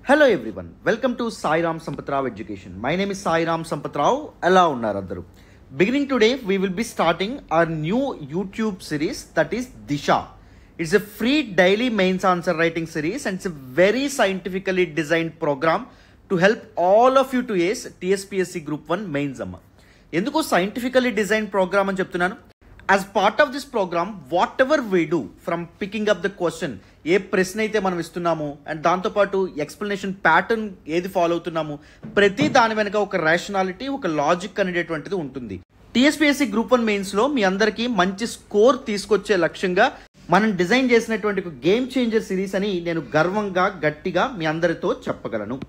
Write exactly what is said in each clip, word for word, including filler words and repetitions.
Hello everyone, welcome to Sai Ram Sampath Rao Education. My name is Sai Ram Sampath Rao. Ella unnaru andaru. Beginning today, we will be starting our new YouTube series, that is Disha. It's a free daily mains answer writing series and it's a very scientifically designed program to help all of you to ace T S P S C Group one mains amma. Enduko scientifically designed program ani cheptunnanu. As part of this program, whatever we do from picking up the question, ఏ ప్రశ్న అయితే మనం ఇస్తున్నాము and దాంతోపాటు explanation pattern ఏది follow అవుతున్నాము, ప్రతి దాని వెనక ఒక రేషనాలిటీ, ఒక లాజిక్ అనేటటువంటిది ఉంటుంది. టీఎస్పీఎస్సీ గ్రూప్ వన్ మెయిన్స్లో మీ అందరికీ మంచి స్కోర్ తీసుకొచ్చే లక్ష్యంగా మనం డిజైన్ చేసినటువంటి ఒక గేమ్ చేంజర్ సిరీస్ అని నేను గర్వంగా గట్టిగా మీ అందరితో చెప్పగలను.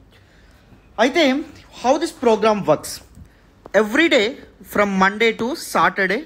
అయితే how this programme works, every day from Monday to Saturday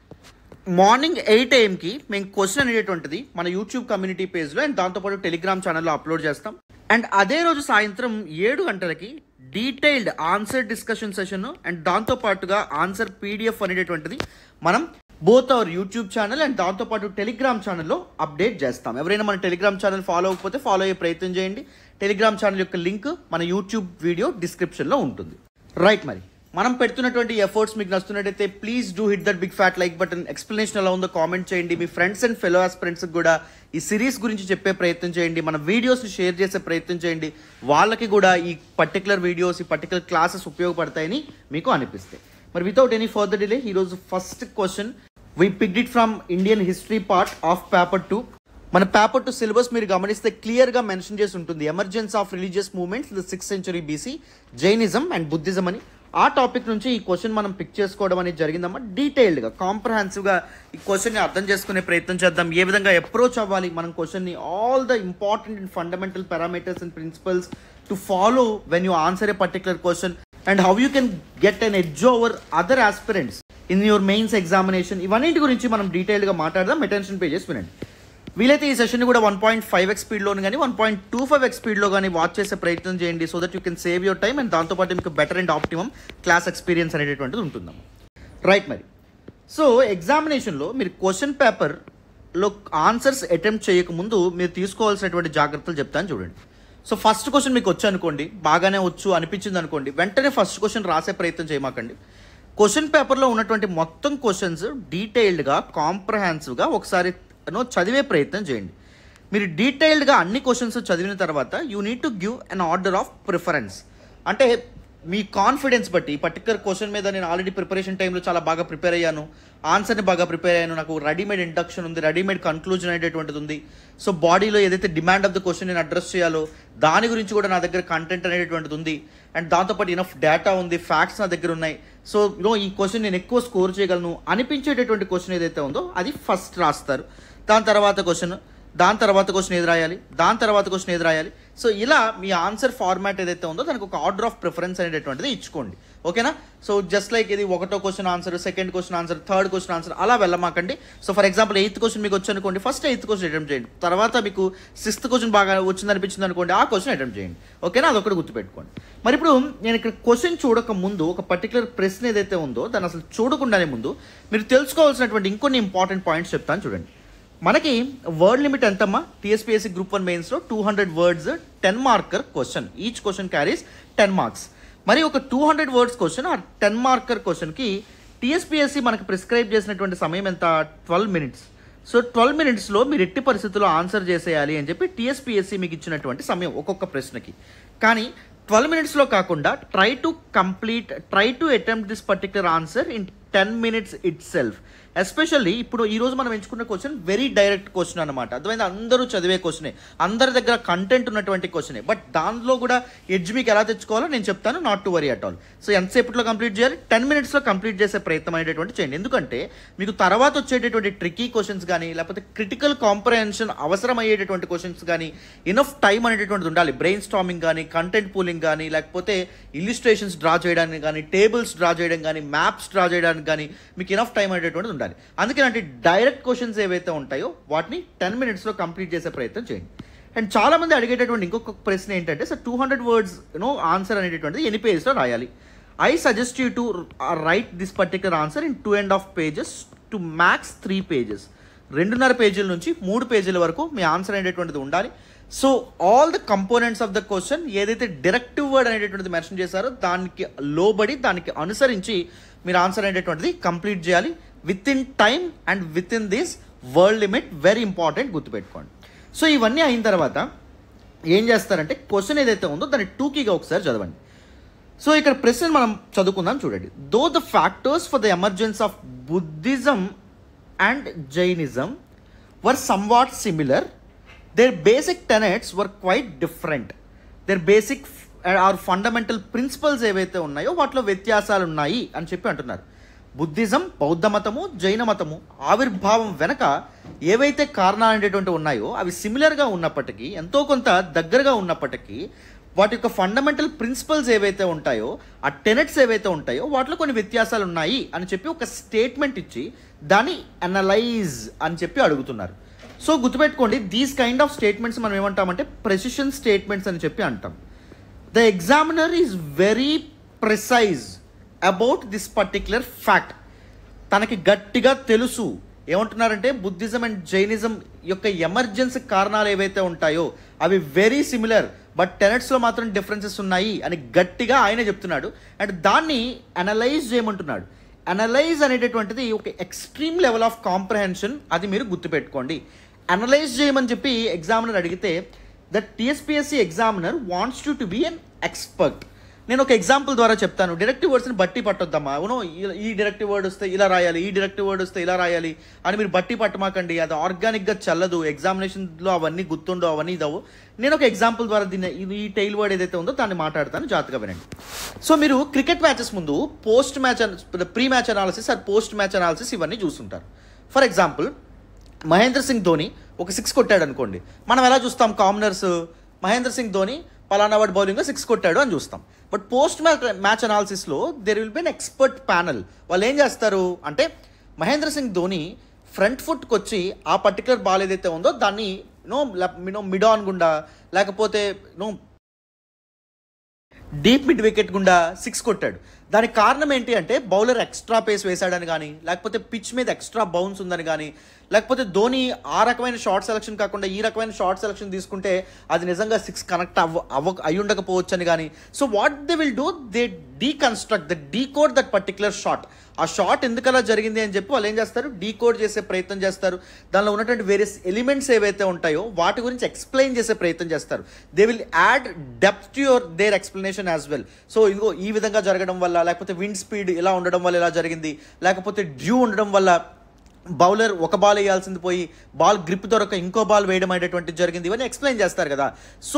morning eight ఏఎంకి మేము క్వశ్చన్ అనేటువంటిది మన యూట్యూబ్ కమ్యూనిటీ పేజ్లో అండ్ దాంతోపాటు టెలిగ్రామ్ ఛానల్లో అప్లోడ్ చేస్తాం. అండ్ అదే రోజు సాయంత్రం ఏడు గంటలకి detailed answer discussion session and దాంతోపాటుగా ఆన్సర్ పీడిఎఫ్ అనేటటువంటిది మనం both our YouTube channel and దాంతోపాటు టెలిగ్రామ్ ఛానల్లో అప్డేట్ చేస్తాం. ఎవరైనా మన టెలిగ్రామ్ ఛానల్ ఫాలో అవ్వకపోతే ఫాలో అయ్యే ప్రయత్నం చేయండి. టెలిగ్రామ్ ఛానల్ యొక్క లింక్ మన యూట్యూబ్ వీడియో డిస్క్రిప్షన్లో ఉంటుంది. రైట్, మరి మనం పెడుతున్నటువంటి ఎఫర్ట్స్ మీకు నచ్చుతున్నట్టయితే please do hit that big fat like button. Explanation ఎలా ఉందో కామెంట్ చేయండి. మీ ఫ్రెండ్స్ అండ్ ఫెలో ఆస్పిరెంట్స్కి కూడా ఈ సిరీస్ గురించి చెప్పే ప్రయత్నం చేయండి. మన వీడియోస్ని షేర్ చేసే ప్రయత్నం చేయండి. వాళ్ళకి కూడా ఈ పర్టికులర్ వీడియోస్, ఈ పర్టికులర్ క్లాసెస్ ఉపయోగపడతాయని మీకు అనిపిస్తాయి. మరి వితౌట్ ఎనీ ఫర్దర్ డిలే, ఈరోజు first question we picked it from Indian history part of paper two. మన పేపర్ టూ సిలబస్ మీరు గమనిస్తే క్లియర్గా మెన్షన్ చేసి ఉంటుంది, emergence of religious movements in the sixth century BC, Jainism and Buddhism అని. ఆ topic నుంచి ఈ క్వశ్చన్ మనం పిక్ చేసుకోవడం అనేది జరిగిందమ్మా. డీటెయిల్డ్గా కాంప్రహెన్సివ్గా ఈ క్వశ్చన్ని అర్థం చేసుకునే ప్రయత్నం చేద్దాం. ఏ విధంగా అప్రోచ్ అవ్వాలి మనం క్వశ్చన్ని, all the important and fundamental parameters and principles to follow when you answer a particular question and how you can get an edge over other aspirants in your mains examination. ఇవన్నింటి గురించి మనం డీటెయిల్డ్గా మాట్లాడదాం. Attention pay చేసి వినండి. వీలైతే ఈ సెషన్ని కూడా వన్ పాయింట్ ఫైవ్ ఎక్స్ స్పీడ్లోని కానీ one point two five x స్పీడ్లో కానీ వాచ్ చేసే ప్రయత్నం చేయండి. So that you can save your time and దాంతోపాటు మీకు better and optimum class experience అనేటటువంటిది ఉంటుందమ్మా. రైట్, మరి సో ఎగ్జామినేషన్లో మీరు క్వశ్చన్ పేపర్లో ఆన్సర్స్ అటెంప్ట్ చేయకముందు మీరు తీసుకోవాల్సినటువంటి జాగ్రత్తలు చెప్తాను చూడండి. సో ఫస్ట్ క్వశ్చన్ మీకు వచ్చు అనుకోండి, బాగానే వచ్చు అనిపించింది అనుకోండి, వెంటనే ఫస్ట్ క్వశ్చన్ రాసే ప్రయత్నం చేయమాకండి. క్వశ్చన్ పేపర్లో ఉన్నటువంటి మొత్తం క్వశ్చన్స్ డీటెయిల్డ్గా కాంప్రహెన్సివ్గా ఒకసారి నో చదివే ప్రయత్నం చేయండి. మీరు డీటెయిల్డ్గా అన్ని క్వశ్చన్స్ చదివిన తర్వాత you need to give an order of preference. అంటే మీ కాన్ఫిడెన్స్ బట్టి ఈ పర్టికులర్ క్వశ్చన్ మీద నేను ఆల్రెడీ ప్రిపరేషన్ టైంలో చాలా బాగా ప్రిపేర్ అయ్యాను, ఆన్సర్ని బాగా ప్రిపేర్ అయ్యాను, నాకు రెడీమేడ్ ఇండక్షన్ ఉంది, రెడీమేడ్ కన్క్లూజన్ అనేటటువంటిది ఉంది. సో బాడీలో ఏదైతే డిమాండ్ ఆఫ్ ద క్వశ్చన్ నేను అడ్రస్ చేయాలో దాని గురించి కూడా నా దగ్గర కంటెంట్ అనేటటువంటిది ఉంది అండ్ దాంతోపాటు ఇనఫ్ డేటా ఉంది, ఫ్యాక్ట్స్ నా దగ్గర ఉన్నాయి. సో యూనో ఈ క్వశ్చన్ నేను ఎక్కువ స్కోర్ చేయగలను అనిపించేటటువంటి క్వశ్చన్ ఏదైతే ఉందో అది ఫస్ట్ రాస్తారు. దాని తర్వాత క్వశ్చన్, దాని తర్వాత క్వశ్చన్ ఏది రాయాలి, దాని తర్వాత క్వశ్చన్ ఏది రాయాలి. సో ఇలా మీ ఆన్సర్ ఫార్మాట్ ఏదైతే ఉందో దానికి ఒక ఆర్డర్ ఆఫ్ ప్రిఫరెన్స్ అనేటటువంటిది ఇచ్చుకోండి. ఓకేనా? సో జస్ట్ లైక్ ఇది ఒకటో question answer, second question answer, third question answer అలా వెళ్ళమాకండి. So for example eighth question మీకు వచ్చి అనుకోండి, ఫస్ట్ ఎయిత్ క్వశ్చన్ అటెంప్ట్ చేయండి. తర్వాత మీకు సిక్స్త్ క్వశ్చన్ బాగా వచ్చింది అనిపించింది అనుకోండి, ఆ క్వశ్చన్ అటెంప్ట్ చేయండి. ఓకేనా? అదొకటి గుర్తుపెట్టుకోండి. మరి ఇప్పుడు నేను ఇక్కడ క్వశ్చన్ చూడక ముందు ఒక పర్టికులర్ ప్రశ్న ఏదైతే ఉందో దాన్ని అసలు చూడకుండానే ముందు మీరు తెలుసుకోవాల్సినటువంటి ఇంకొన్ని ఇంపార్టెంట్ పాయింట్స్ చెప్తాను చూడండి. మనకి వర్డ్ లిమిట్ ఎంతమ్మా టీఎస్పీఎస్సీ గ్రూప్ వన్ మెయిన్స్లో two hundred words, ten marker question. Each question carries ten marks. మరి ఒక టూ హండ్రెడ్ వర్డ్స్ క్వశ్చన్ ఆ టెన్ మార్కర్ క్వశ్చన్కి టీఎస్పీఎస్సీ మనకు ప్రిస్క్రైబ్ చేసినటువంటి సమయం ఎంత, ట్వెల్వ్ మినిట్స్. సో ట్వెల్వ్ మినిట్స్లో మీరు ఎట్టి పరిస్థితుల్లో ఆన్సర్ చేసేయాలి అని చెప్పి టీఎస్పీఎస్సీ మీకు ఇచ్చినటువంటి సమయం ఒక్కొక్క ప్రశ్నకి. కానీ ట్వెల్వ్ మినిట్స్లో కాకుండా try to complete try to attempt this particular answer in ten minutes itself. Especially ఇప్పుడు ఈరోజు మనం ఎంచుకున్న క్వశ్చన్ వెరీ డైరెక్ట్ క్వశ్చన్ అనమాట. అర్థమైంది, అందరూ చదివే క్వశ్చనే, అందరి దగ్గర కంటెంట్ ఉన్నటువంటి క్వశ్చనే. బట్ దానిలో కూడా ఎడ్జ్ మీకు ఎలా తెచ్చుకోవాలో నేను చెప్తాను, not to worry at all. So ఎంతసేపట్లో కంప్లీట్ చేయాలి, టెన్ మినిట్స్లో కంప్లీట్ చేసే ప్రయత్నం అనేటటువంటి చేయండి. ఎందుకంటే మీకు తర్వాత వచ్చేటటువంటి ట్రికీ క్వశ్చన్స్ కానీ లేకపోతే క్రిటికల్ కాంప్రహెన్షన్ అవసరం అయ్యేటటువంటి క్వశ్చన్స్ కానీ ఇనఫ్ టైం అనేటటువంటిది ఉండాలి. బ్రెయిన్ స్టార్మింగ్ కానీ, కంటెంట్ పూలింగ్ కానీ, లేకపోతే ఇల్లుస్ట్రేషన్స్ డ్రా చేయడానికి కానీ, టేబుల్స్ డ్రా చేయడం కానీ, మ్యాప్స్ డ్రా చేయడానికి కానీ మీకు ఇనఫ్ టైం అనేటటువంటిది ఉండాలి. అందుకేనంటే డైరెక్ట్ క్వశ్చన్స్ ఏవైతే ఉంటాయో వాటిని టెన్ మినిట్స్లో కంప్లీట్ చేసే ప్రయత్నం చేయండి. అండ్ చాలా మంది అడిగేటటువంటి ఇంకొక ప్రశ్న ఏంటంటే sir two hundred words you know answer అనేటటువంటిది ఎన్ని పేజెస్లో రాయాలి. I suggest you to write this particular answer in two and half pages to max three pages. రెండున్నర పేజీల నుంచి మూడు పేజీల వరకు మీ ఆన్సర్ అనేటటువంటిది ఉండాలి. So all the components of the question ఏదైతే డైరెక్టివ్ వర్డ్ అనేటటువంటిది మెన్షన్ చేశారో దానికి లోబడి దానికి అనుసరించి మీరు ఆన్సర్ అనేటటువంటిది కంప్లీట్ చేయాలి within time and within this word limit. Very important, గుర్తుపెట్టుకోండి. సో ఇవన్నీ అయిన తర్వాత ఏం చేస్తారంటే క్వశ్చన్ ఏదైతే ఉందో దాన్ని టూకీగా ఒకసారి చదవండి. సో ఇక్కడ ప్రశ్న మనం చదువుకుందాం, చూడండి. Though the factors for the emergence of Buddhism and Jainism were somewhat similar, their basic tenets were quite different, their basic or fundamental principles ఏవైతే ఉన్నాయో వాటిలో వ్యత్యాసాలు ఉన్నాయి అని చెప్పి అంటున్నారు. బుద్ధిజం, బౌద్ధ మతము, జైన మతము ఆవిర్భావం వెనక ఏవైతే కారణాలు అనేటువంటి ఉన్నాయో అవి సిమిలర్గా ఉన్నప్పటికీ, ఎంతో కొంత దగ్గరగా ఉన్నప్పటికీ, వాటి యొక్క ఫండమెంటల్ ప్రిన్సిపల్స్ ఏవైతే ఉంటాయో ఆ టెనెట్స్ ఏవైతే ఉంటాయో వాటిలో కొన్ని వ్యత్యాసాలు ఉన్నాయి అని చెప్పి ఒక స్టేట్మెంట్ ఇచ్చి దాన్ని అనలైజ్ అని చెప్పి అడుగుతున్నారు. సో గుర్తుపెట్టుకోండి, దీస్ కైండ్ ఆఫ్ స్టేట్మెంట్స్ మనం ఏమంటామంటే ప్రెసిషన్ స్టేట్మెంట్స్ అని చెప్పి అంటాం. The examiner is very precise about this particular fact. తనకి గట్టిగా తెలుసు, ఏమంటున్నారంటే బుద్ధిజం అండ్ జైనిజం యొక్క ఎమర్జెన్సీ కారణాలు ఏవైతే ఉంటాయో అవి వెరీ సిమిలర్, బట్ టెనెట్స్లో మాత్రం డిఫరెన్సెస్ ఉన్నాయి అని గట్టిగా ఆయనే చెప్తున్నాడు. అండ్ దాన్ని అనలైజ్ చేయమంటున్నాడు. అనలైజ్ అనేటటువంటిది ఒక ఎక్స్ట్రీమ్ లెవెల్ ఆఫ్ కాంప్రహెన్షన్, అది మీరు గుర్తుపెట్టుకోండి. అనలైజ్ చేయమని చెప్పి ఎగ్జామినర్ అడిగితే the TSPSC examiner wants you to be an expert. నేను ఒక ఎగ్జాంపుల్ ద్వారా చెప్తాను. డైరెక్టివ్ వర్డ్స్ని బట్టి పట్టొద్దమ్మా. అవును, ఈ డైరెక్టివ్ వర్డ్ వస్తే ఇలా రాయాలి, ఈ డైరెక్టివ్ వర్డ్ వస్తే ఇలా రాయాలి అని మీరు బట్టి పట్టమాకండి. అది ఆర్గానిక్గా చల్లదు, ఎగ్జామినేషన్లో అవన్నీ గుర్తుండవు, అవన్నీ ఇదవు. నేను ఒక ఎగ్జాంపుల్ ద్వారా దీన్ని ఈ టైల్ వర్డ్ ఏదైతే ఉందో దాన్ని మాట్లాడతాను, జాగ్రత్తగా వినండి. సో మీరు క్రికెట్ మ్యాచెస్ ముందు post match, pre match analysis or post match analysis ఇవన్నీ చూస్తుంటారు. ఫర్ ఎగ్జాంపుల్ మహేంద్ర సింగ్ ధోని ఒక సిక్స్ కొట్టాడు అనుకోండి, మనం ఎలా చూస్తాం? కామనర్స్ మహేంద్ర సింగ్ ధోని పలానా వాడు బౌలింగ్లో సిక్స్ కొట్టాడు అని చూస్తాం. బట్ పోస్ట్ మ్యాచ్ మ్యాచ్ అనాలిసిస్లో there will be an expert panel. వాళ్ళు ఏం చేస్తారు అంటే మహేంద్ర సింగ్ ధోని ఫ్రంట్ ఫుట్కి వచ్చి ఆ పర్టికులర్ బాల్ ఏదైతే ఉందో దాన్ని నో నో మిడ్ ఆన్ గుండా లేకపోతే నో డీప్ మిడ్ వికెట్ గుండా సిక్స్ కొట్టాడు. దానికి కారణం ఏంటి అంటే బౌలర్ ఎక్స్ట్రా పేస్ వేశాడని కానీ, లేకపోతే పిచ్ మీద ఎక్స్ట్రా బౌన్స్ ఉందని కానీ, లేకపోతే ధోని ఆ రకమైన షార్ట్ సెలక్షన్ కాకుండా ఈ రకమైన షార్ట్ సెలక్షన్ తీసుకుంటే అది నిజంగా సిక్స్ కనెక్ట్ అవ్వ అవ్వ అయి ఉండకపోవచ్చు అని కానీ. So what they will do, they deconstruct the decode that particular shot. ఆ షాట్ ఎందుకలా జరిగింది అని చెప్పి వాళ్ళు ఏం చేస్తారు, డీకోడ్ చేసే ప్రయత్నం చేస్తారు. దానిలో ఉన్నటువంటి వేరియస్ ఎలిమెంట్స్ ఏవైతే ఉంటాయో వాటి గురించి ఎక్స్ప్లెయిన్ చేసే ప్రయత్నం చేస్తారు. They will add depth to your there explanation as well. So ఇదిగో ఈ విధంగా జరగడం వల్ల, లేకపోతే విండ్ స్పీడ్ ఇలా ఉండడం వల్ల ఇలా జరిగింది, లేకపోతే డ్యూ ఉండడం వల్ల బౌలర్ ఒక బాల్ వేయాల్సింది పోయి బాల్ గ్రిప్ దొరక ఇంకో బాల్ వేయడం అనేటువంటిది జరిగింది, ఇవన్నీ ఎక్స్ప్లెయిన్ చేస్తారు కదా. So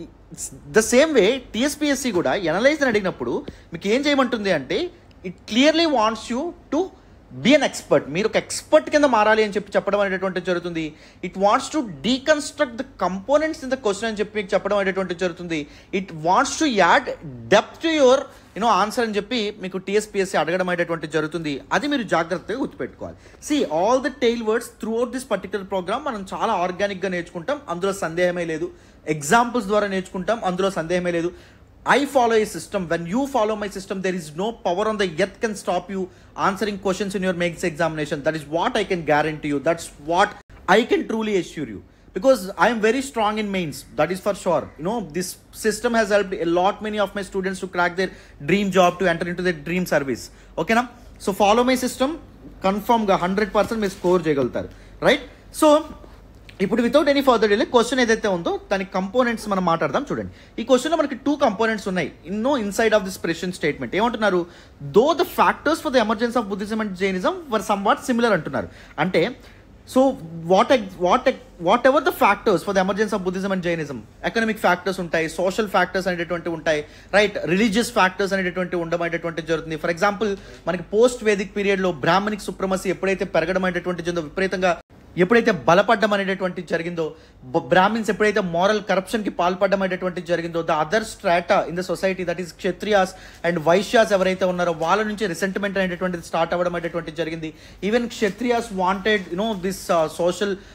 the same way TSPSC కూడా ఎనలైజ్ అని అడిగినప్పుడు మీకు ఏం చేయమంటుంది అంటే it clearly wants you to be an expert. మీరు ఒక ఎక్స్పర్ట్ కింద మారాలి అని చెప్పి చెప్పడం అనేటువంటిది జరుగుతుంది. It wants to deconstruct the components in the question అని చెప్పి మీకు చెప్పడం అనేటువంటిది జరుగుతుంది. It wants to add depth to your you know answer అని చెప్పి మీకు టీఎస్పీఎస్సీ అడగడం అనేటువంటిది జరుగుతుంది. అది మీరు జాగ్రత్తగా గుర్తుపెట్టుకోవాలి. See all the tile words throughout this particular program మనం చాలా ఆర్గానిక్గా నేర్చుకుంటాం, అందులో సందేహమే లేదు. ఎగ్జాంపుల్స్ ద్వారా నేర్చుకుంటాం, అందులో సందేహమే లేదు. I follow a system. When you follow my system, there is no power on the earth can stop you answering questions in your mains examination. That is what I can guarantee you. That's what I can truly assure you. Because I am very strong in mains. That is for sure. You know, this system has helped a lot many of my students to crack their dream job, to enter into their dream service. Okay na? So follow my system. Confirm ga one hundred percent me score చేయగలుగుతారు. Right? So ఇప్పుడు without any further delay question ఏదైతే ఉందో దాని components మనం మాట్లాడదాం. చూడండి, ఈ క్వశ్చన్లో మనకి టూ కంపోనెంట్స్ ఉన్నాయి in no inside of this expression statement. ఏమంటున్నారు, though the factors for the emergence of Buddhism and Jainism were somewhat similar అంటున్నారు. అంటే so what what whatever the factors for the emergence of Buddhism and Jainism, economic factors ఉంటాయి, social factors అనేటువంటి ఉంటాయి, right, religious factors అనేటువంటి ఉండడం అనేటువంటి జరుగుతుంది. For example మనకి పోస్ట్ వేదిక్ పీరియడ్లో బ్రాహ్మణిక్ సుప్రమసీ ఎప్పుడైతే పెరగడం అనేటువంటి జరిగిందో, విపరీతంగా ఎప్పుడైతే బలపడ్డం అనేటటువంటి జరిగిందో, బ్రాహ్మిన్స్ ఎప్పుడైతే మారల్ కరప్షన్కి పాల్పడడం అనేటువంటి జరిగిందో, the other strata in the society that is Kshatriyas and Vaishyas ఎవరైతే ఉన్నారో వాళ్ళ నుంచి రిసెంట్మెంట్ అనేటువంటిది స్టార్ట్ అవ్వడం అనేటువంటి జరిగింది. Even Kshatriyas wanted you know this social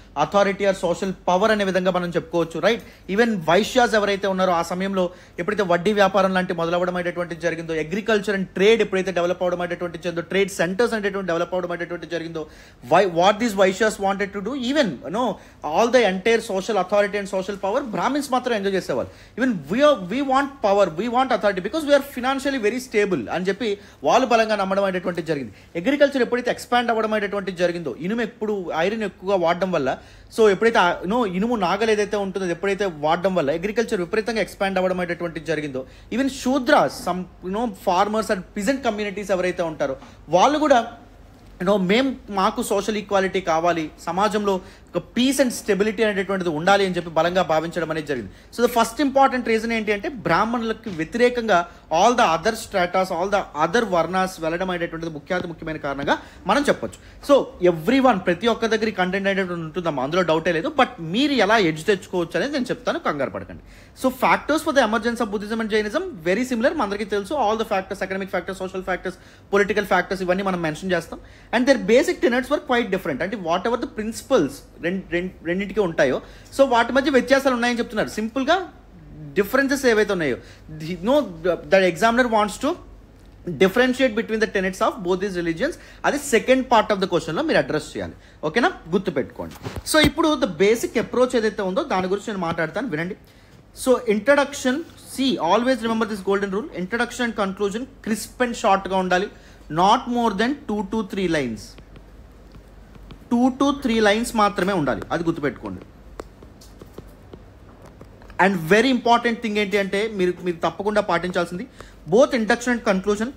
authority or social power అనే విధంగా మనం చెప్పుకోవచ్చు, రైట్. ఈవెన్ వైశ్యాస్ ఎవరైతే ఉన్నారో ఆ సమయంలో ఎప్పుడైతే వడ్డీ వ్యాపారం లాంటి మొదలవడం అనేటువంటిది జరిగిందో, అగ్రికల్చర్ అండ్ ట్రేడ్ ఎప్పుడైతే డెవలప్ అవడం అనేటువంటి జరిగిందో, ట్రేడ్ సెంటర్స్ అనేటువంటి డెవలప్ అవడం అనేటువంటి జరిగిందో, why what these Vaishyas wanted to do, even no all the entire social authority and social power Brahmins మాత్రం ఎంజాయ్ చేసేవాళ్ళు. Even we are we want power, we want authority because we are financially very stable అని చెప్పి వాళ్ళు బలంగా నమ్మడం అనేటువంటి జరిగింది. అగ్రికల్చర్ ఎప్పుడైతే ఎక్స్పాండ్ అవ్వడం అనేటువంటి జరిగిందో, ఇనుము ఎప్పుడు ఐరన్ ఎక్కువగా వాడడం వల్ల, సో ఎప్పుడైతే నో ఇనుము నాగలు ఏదైతే ఉంటుందో ఎప్పుడైతే వాడడం వల్ల అగ్రికల్చర్ విపరీతంగా ఎక్స్పాండ్ అవ్వడం అనేటువంటి జరిగిందో, even Shudras some you know farmers and peasant communities ఎవరైతే ఉంటారో వాళ్ళు కూడా యూనో మేము మాకు సోషల్ ఈక్వాలిటీ కావాలి, సమాజంలో ఒక పీస్ అండ్ స్టెబిలిటీ అనేటువంటిది ఉండాలి అని చెప్పి బలంగా భావించడం అనేది జరిగింది. So the first important reason ఏంటి అంటే బ్రాహ్మణులకు వ్యతిరేకంగా all the other stratas, all the other varnas వెళ్ళడం అనేటువంటిది ముఖ్యాతి ముఖ్యమైన కారణంగా మనం చెప్పొచ్చు. సో ఎవ్రీ వన్ ప్రతి ఒక్క దగ్గర కంటెంట్ అనేటువంటి ఉంటుందమ్మా, అందులో డౌటే లేదు. బట్ మీరు ఎలా ఎడ్జ్ తెచ్చుకోవచ్చు అనేది నేను చెప్తాను, కంగారు పడకండి. So factors for the emergence of Buddhism and Jainism very similar, మనందరికీ తెలుసు. All the factors, economic factors, social factors, political factors ఇవన్నీ మనం మెన్షన్ చేస్తాం. And their basic tenets were quite different. అంటే వాట్ ఎవర్ ద ప్రిన్సిపల్స్ రెండింటికి ఉంటాయో, so వాటి మధ్య వ్యత్యాసాలు ఉన్నాయని చెప్తున్నారు. సింపుల్గా డిఫరెన్సెస్ ఏవైతే ఉన్నాయో, no the examiner wants to differentiate between the tenets of both these religions. అది సెకండ్ పార్ట్ ఆఫ్ ద క్వశ్చన్లో మీరు అడ్రస్ చేయాలి, ఓకేనా, గుర్తుపెట్టుకోండి. సో ఇప్పుడు ద బేసిక్ అప్రోచ్ ఏదైతే ఉందో దాని గురించి నేను మాట్లాడతాను, వినండి. So introduction, see always remember this golden rule, introduction and conclusion crisp and షార్ట్గా ఉండాలి. Not more then two to three lines two to three lines మాత్రమే ఉండాలి, అది గుర్తుపెట్టుకోండి. అండ్ వెరీ ఇంపార్టెంట్ థింగ్ ఏంటి అంటే మీరు మీరు తప్పకుండా పాటించాల్సింది, బోత్ ఇంట్రడక్షన్ అండ్ కన్క్లూజన్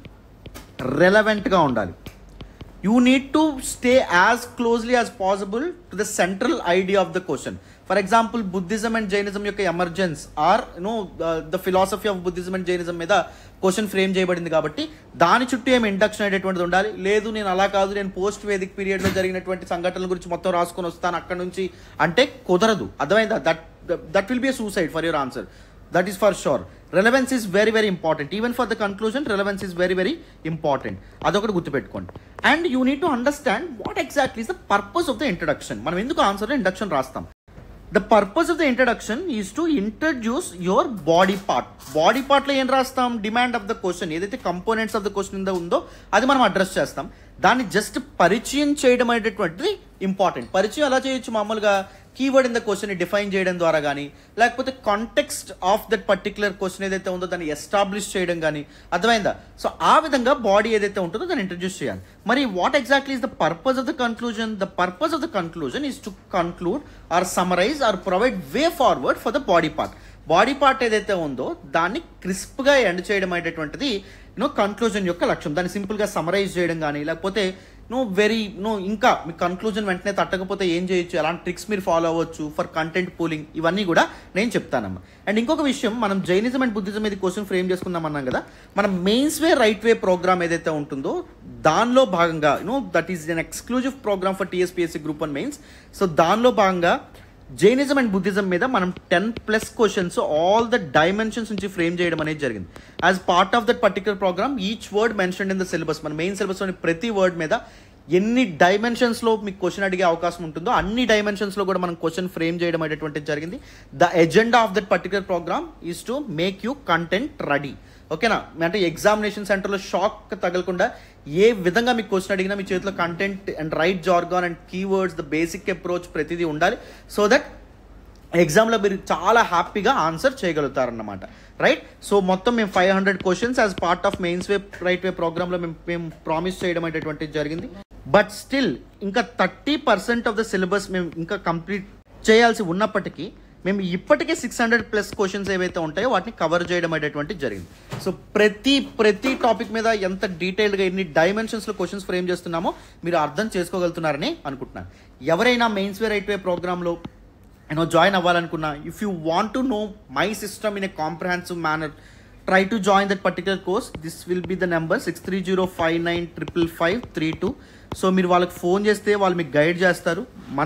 రెలవెంట్గా ఉండాలి. You need to stay as closely as possible to the central idea of the question. For example Buddhism and Jainism యొక్క emergence or no the philosophy of Buddhism and Jainism మీద question frame చేయబడింది కాబట్టి దాని చుట్టూ ఏమి induction అనేటువంటిది ఉండాలి. లేదు నేను అలా కాదు, నేను పోస్ట్ వేదిక్ పీరియడ్లో జరిగినటువంటి సంఘటనల గురించి మొత్తం రాసుకొని వస్తాను అక్కడ నుంచి అంటే కుదరదు, అర్థమైందా? That that will be a suicide for your answer, that is for sure. Relevance is very very important, even for the conclusion relevance is very very important, అదొకటి గుర్తుపెట్టుకోండి. And you need to understand what exactly is the purpose of the introduction. మనం ఎందుకు ఆన్సర్లో introduction రాస్తాం? The purpose of the introduction is to introduce your body part. Body part లో ఏం రాస్తాం? Demand of the question, ఏదైతే components of the question ఉందో అది మనం అడ్రస్ చేస్తాం. దాన్ని జస్ట్ పరిచయం చేయడం అనేటటువంటిది ఇంపార్టెంట్. పరిచయం ఎలా చేయొచ్చు? మామూలుగా keyword in the question define చేయడం ద్వారా కానీ, లేకపోతే context of that particular question ఏదైతే ఉందో దాన్ని ఎస్టాబ్లిష్ చేయడం కానీ, అర్థమైందా? సో ఆ విధంగా బాడీ ఏదైతే ఉంటుందో దాన్ని ఇంట్రడ్యూస్ చేయాలి. మరి what exactly is the purpose of the conclusion? The purpose of the conclusion is to conclude or summarise or provide way forward for the body part. Body part ఏదైతే ఉందో దాన్ని క్రిస్ప్గా ఎండ్ చేయడం అనేటువంటిది నో కన్క్లూజన్ యొక్క లక్ష్యం. దాన్ని సింపుల్గా summarise చేయడం కానీ, లేకపోతే నో వెరీ నో ఇంకా మీ కన్క్లూజన్ వెంటనే తట్టకపోతే ఏం చేయొచ్చు, ఎలాంటి ట్రిక్స్ మీరు ఫాలో అవ్వచ్చు ఫర్ కంటెంట్ పూలింగ్, ఇవన్నీ కూడా నేను చెప్తానమ్మా. అండ్ ఇంకొక విషయం, మనం జైనిజం అండ్ బుద్ధిజం మీద క్వశ్చన్ ఫ్రేమ్ చేసుకుందాం అన్నాం కదా, మనం mains way right way program ఏదైతే ఉంటుందో దానిలో భాగంగా you know that is an exclusive program for TSPSC group one mains. So దానిలో భాగంగా జైనిజం అండ్ బుద్ధిజం మీద మనం ten plus questions all the dimensions నుంచి ఫ్రేమ్ చేయడం అనేది జరిగింది. As part of that particular program each word mention in the syllabus, మన main సిలబస్లోని ప్రతి వర్డ్ మీద ఎన్ని డైమెన్షన్స్లో మీకు క్వశ్చన్ అడిగే అవకాశం ఉంటుందో అన్ని డైమెన్షన్స్లో కూడా మనం క్వశ్చన్ ఫ్రేమ్ చేయడం అనేటువంటిది జరిగింది. The agenda of that particular program is to make you content ready, ఓకేనా? అంటే ఎగ్జామినేషన్ సెంటర్లో షాక్ తగలకుండా ఏ విధంగా మీకు క్వశ్చన్ అడిగినా మీ చేతిలో content and right jargon and keywords, the basic approach ప్రతిదీ ఉండాలి. సో దట్ ఎగ్జామ్లో మీరు చాలా హ్యాపీగా ఆన్సర్ చేయగలుగుతారన్నమాట, రైట్? సో మొత్తం మేము five hundred questions as part of mains way right way ప్రోగ్రామ్లో మేము మేము ప్రామిస్ చేయడం అనేటువంటిది జరిగింది. బట్ స్టిల్ ఇంకా thirty percent of the syllabus మేము ఇంకా కంప్లీట్ చేయాల్సి ఉన్నప్పటికీ మేము ఇప్పటికే సిక్స్ హండ్రెడ్ ప్లస్ క్వశ్చన్స్ ఏవైతే ఉంటాయో వాటిని కవర్ చేయడం అనేటువంటిది జరిగింది. సో ప్రతి ప్రతి టాపిక్ మీద ఎంత డీటెయిల్డ్గా ఎన్ని డైమెన్షన్స్లో క్వశ్చన్స్ ఫ్రేమ్ చేస్తున్నామో మీరు అర్థం చేసుకోగలుగుతున్నారని అనుకుంటున్నాను. ఎవరైనా మెయిన్స్ వే రైట్ వే ప్రోగ్రాంలో యూనో జాయిన్ అవ్వాలనుకున్నా, if you want to know my system in a comprehensive manner, try to join that particular course. This will be the number six three zero five nine five five three two. So మీరు వాళ్ళకి phone చేస్తే వాళ్ళు మీకు guide చేస్తారు, మన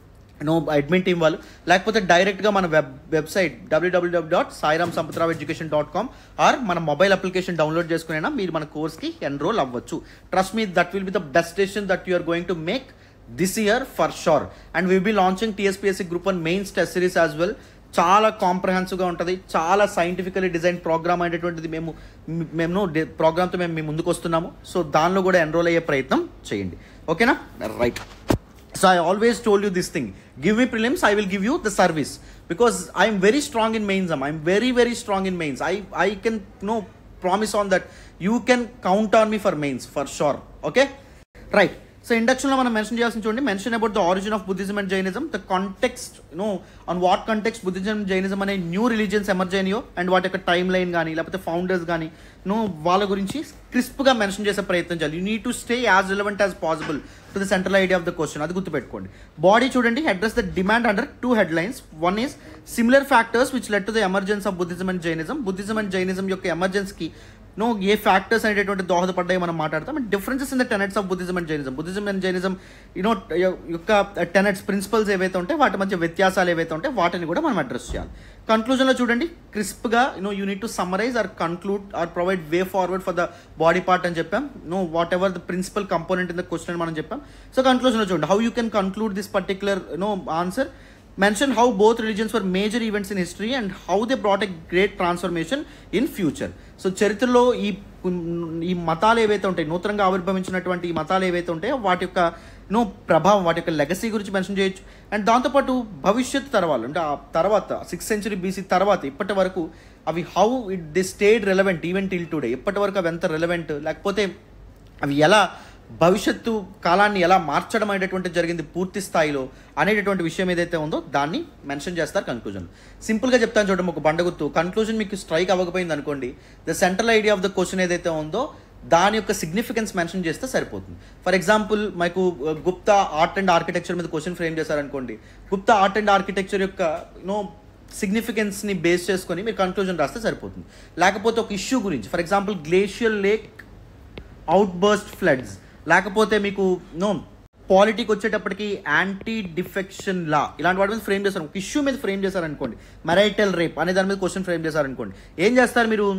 no admin team వాళ్ళు, లేకపోతే డైరెక్ట్గా మన web website W W W dot Sairam Sampathrao education dot com or మన మొబైల్ అప్లికేషన్ డౌన్లోడ్ చేసుకునైనా మీరు మన కోర్స్కి ఎన్రోల్ అవ్వచ్చు. Trust me, that will be the best decision that you are going to make this year for sure. And we will be launching T S P S C Group one mains test series as well. చాలా కాంప్రహెన్సివ్గా ఉంటుంది, చాలా scientifically design programme అనేటటువంటిది మేము మేము ప్రోగ్రామ్తో మేము మీ ముందుకు వస్తున్నాము. So దానిలో కూడా ఎన్రోల్ అయ్యే ప్రయత్నం చేయండి, ఓకేనా? Right. So I always told you this thing, give me prelims, I will give you the service, because I'm very strong in mains. I'm very very strong in mains. I I can no promise on that you can count on me for mains for sure, okay? Right. So ఇండక్షన్లో మనం mention చేయాల్సిన చూడండి, mention about the origin of Buddhism and Jainism, the context no on what context Buddhism Jainism అనే new religions emerge అయినాయో and వాటి యొక్క time line కానీ లేకపోతే ఫౌండర్స్ కానీ నో వాళ్ళ గురించి క్రిస్ప్గా మెన్షన్ చేసే ప్రయత్నం చేయాలి. You need to stay as relevant as possible to the central idea of the question. అది గుర్తుపెట్టుకోండి. బాడీ చూడండి, address the demand under two headlines. One is similar factors which led to the emergence of Buddhism and Jainism. Buddhism and Jainism యొక్క ఎమర్జెన్స్కి no ఏ factors అనేటటువంటి దోహదపడ్డాయి మనం మాట్లాడతాం. And differences in the tenets of Buddhism and Jainism. Buddhism and Jainism you know యొక్క tenets principles ఏవైతే ఉంటాయి వాటి మధ్య వ్యత్యాసాలు ఏవైతే ఉంటాయి వాటిని కూడా మనం అడ్రస్ చేయాలి. కన్క్లూజన్లో చూడండి, క్రిస్ప్గా you know you need to summarise or conclude or provide way forward for the body part అని చెప్పాం. No whatever the principal component in the question అని మనం చెప్పాం. సో కన్క్లూజన్లో చూడండి, how you can conclude this particular no answer. Mention how both religions were major events in history and how they brought a great transformation in future. సో చరిత్రలో ఈ ఈ మతాలు ఏవైతే ఉంటాయి, నూతనంగా ఆవిర్భవించినటువంటి ఈ మతాలు ఏవైతే ఉంటాయో వాటి యొక్క నో ప్రభావం, వాటి యొక్క లెగసీ గురించి మెన్షన్ చేయొచ్చు. అండ్ దాంతోపాటు భవిష్యత్ తరాలు అంటే ఆ తర్వాత సిక్స్త్ సెంచురీ బీసీ తర్వాత ఇప్పటి వరకు అవి how it the stayed relevant even till today, ఇప్పటి వరకు అవి ఎంత రెలవెంట్, లేకపోతే అవి ఎలా భవిష్యత్తు కాలాన్ని ఎలా మార్చడం అనేటటువంటి జరిగింది పూర్తి స్థాయిలో అనేటటువంటి విషయం ఏదైతే ఉందో దాన్ని మెన్షన్ చేస్తారు కన్క్లూజన్. సింపుల్గా చెప్తాను చూడండి, ఒక బండగుర్తు. కన్క్లూజన్ మీకు స్ట్రైక్ అవ్వకపోయింది అనుకోండి, the central idea of the question ఏదైతే ఉందో దాని యొక్క సిగ్నిఫికెన్స్ మెన్షన్ చేస్తే సరిపోతుంది. ఫర్ ఎగ్జాంపుల్ మీకు గుప్తా ఆర్ట్ అండ్ ఆర్కిటెక్చర్ మీద క్వశ్చన్ ఫ్రేమ్ చేశారనుకోండి, గుప్తా ఆర్ట్ అండ్ ఆర్కిటెక్చర్ యొక్క నో సిగ్నిఫికెన్స్ని బేస్ చేసుకొని మీరు కన్క్లూజన్ రాస్తే సరిపోతుంది. లేకపోతే ఒక ఇష్యూ గురించి, for example glacial lake outburst floods, లేకపోతే మీకు నో పాలిటిక్ వచ్చేటప్పటికి యాంటీ డిఫెక్షన్ లా, ఇలాంటి వాటి మీద ఫ్రేమ్ చేస్తారు. ఒక ఇష్యూ మీద ఫ్రేమ్ చేశారనుకోండి, మెరైటల్ రేప్ అనే దాని మీద క్వశ్చన్ ఫ్రేమ్ చేశారనుకోండి, ఏం చేస్తారు మీరు?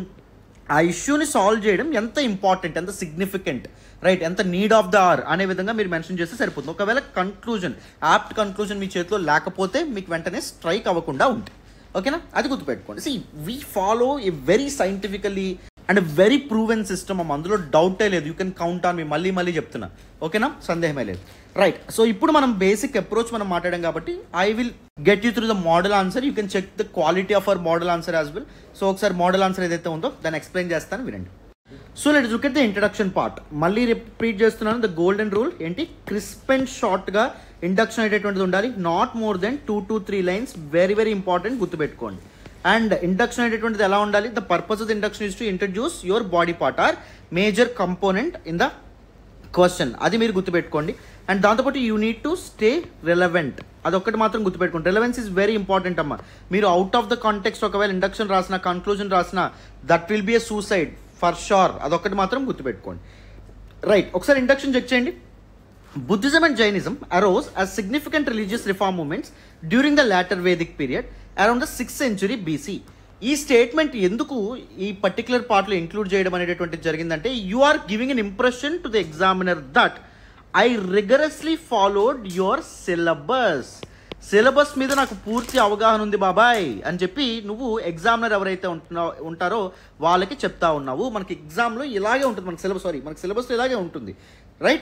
ఆ ఇష్యూని సాల్వ్ చేయడం ఎంత ఇంపార్టెంట్, ఎంత సిగ్నిఫికెంట్, రైట్, ఎంత నీడ్ ఆఫ్ ద అవర్ అనే విధంగా మీరు మెన్షన్ చేస్తే సరిపోతుంది. ఒకవేళ కన్క్లూజన్ యాప్ట్ కన్క్లూజన్ మీ చేతిలో లేకపోతే మీకు వెంటనే స్ట్రైక్ అవ్వకుండా ఉంటుంది, ఓకేనా? అది గుర్తుపెట్టుకోండి. See we follow a very scientifically and very proven system, అందులో డౌటే లేదు. You can count on me, మళ్ళీ మళ్ళీ చెప్తున్నా, ఓకేనా? సందేహమే లేదు. రైట్. సో ఇప్పుడు మనం బేసిక్ అప్రోచ్ మనం మాట్లాడాం కాబట్టి I will get you through the model answer. You can check the quality of our model answer as well. So ఒకసారి మోడల్ ఆన్సర్ ఏదైతే ఉందో దాన్ని ఎక్స్ప్లెయిన్ చేస్తాను, వినండి. So let's look at the introduction part. మళ్ళీ రిపీట్ చేస్తున్నాను, the golden rule ఏంటి? Crisp and షార్ట్గా ఇండక్షన్ అనేటటువంటిది ఉండాలి, not more then two to three lines. Very very important, గుర్తుపెట్టుకోండి. అండ్ ఇండక్షన్ అనేటటువంటిది ఎలా ఉండాలి? The purpose of the induction is to introduce your body part or major component in the question. అది మీరు గుర్తుపెట్టుకోండి. అండ్ దాంతోపాటు you need to stay relevant, అదొక్కటి మాత్రం గుర్తుపెట్టుకోండి. రెలవెన్స్ ఇస్ వెరీ ఇంపార్టెంట్ అమ్మా. మీరు అవుట్ ఆఫ్ ద కాంటెక్స్ట్ ఒకవేళ ఇండక్షన్ రాసిన, కన్క్లూజన్ రాసిన, that will be a suicide for sure. అదొక్కటి మాత్రం గుర్తుపెట్టుకోండి. రైట్. ఒకసారి ఇండక్షన్ చెక్ చేయండి. Buddhism and Jainism arose as significant religious reform movements during the latter Vedic period around the sixth century B C. ఈ statement ఎందుకు ఈ particular పార్ట్లో include చేయడం అనేటటువంటిది జరిగిందంటే, you are giving an impression to the examiner that I rigorously followed your syllabus. Syllabus మీద నాకు పూర్తి అవగాహన ఉంది బాబాయ్ అని చెప్పి నువ్వు ఎగ్జామినర్ ఎవరైతే ఉంటున్నా ఉంటారో వాళ్ళకి చెప్తా ఉన్నావు. మనకి ఎగ్జామ్లో ఇలాగే ఉంటుంది, మనకి సిలబస్ సారీ మనకి సిలబస్లో ఇలాగే ఉంటుంది, right?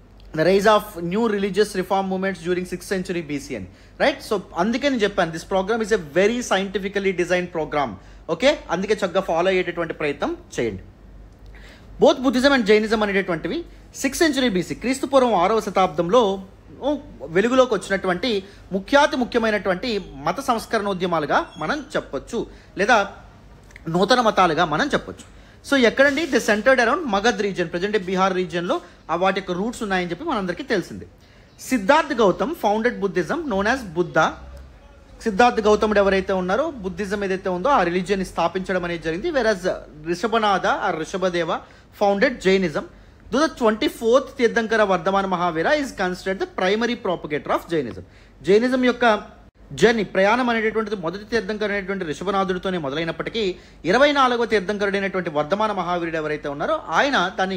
The rise of new religious reform movements during sixth century BC అని, రైట్? సో అందుకే నేను చెప్పాను, this program is a very scientifically design program, okay? అందుకే చక్కగా ఫాలో అయ్యేటటువంటి ప్రయత్నం చేయండి. బోత్ బుద్ధిజం అండ్ జైనిజం అనేటటువంటివి సిక్స్త్ సెంచురీ బీసీ క్రీస్తు పూర్వం ఆరవ శతాబ్దంలో వెలుగులోకి వచ్చినటువంటి ముఖ్యాతి ముఖ్యమైనటువంటి మత సంస్కరణ ఉద్యమాలుగా మనం చెప్పొచ్చు, లేదా నూతన మతాలుగా మనం చెప్పొచ్చు. సో ఎక్కడండి? The centered around Magadh region, present Bihar రీజియన్లో వాటి యొక్క రూట్స్ ఉన్నాయని చెప్పి మనందరికీ తెలిసింది. Siddharth Gautam founded Buddhism known as Buddha. Siddharth గౌతముడు ఎవరైతే ఉన్నారో బుద్ధిజం ఏదైతే ఉందో ఆ రిలీజియన్ని స్థాపించడం అనేది జరిగింది. Whereas Rishabhanatha or Rishabhadeva founded Jainism. Though the twenty fourth tirthankara Vardhamana Mahavira is considered the primary propagator of Jainism. Jainism యొక్క జర్నీ ప్రయాణం అనేటటువంటిది మొదటి తీర్థంకరుడు అనేటువంటి రిషభనాథుడితోనే మొదలైనప్పటికీ ఇరవై నాలుగవ తీర్థంకరుడైనటువంటి వర్ధమాన మహావీరుడు ఎవరైతే ఉన్నారో ఆయన దాన్ని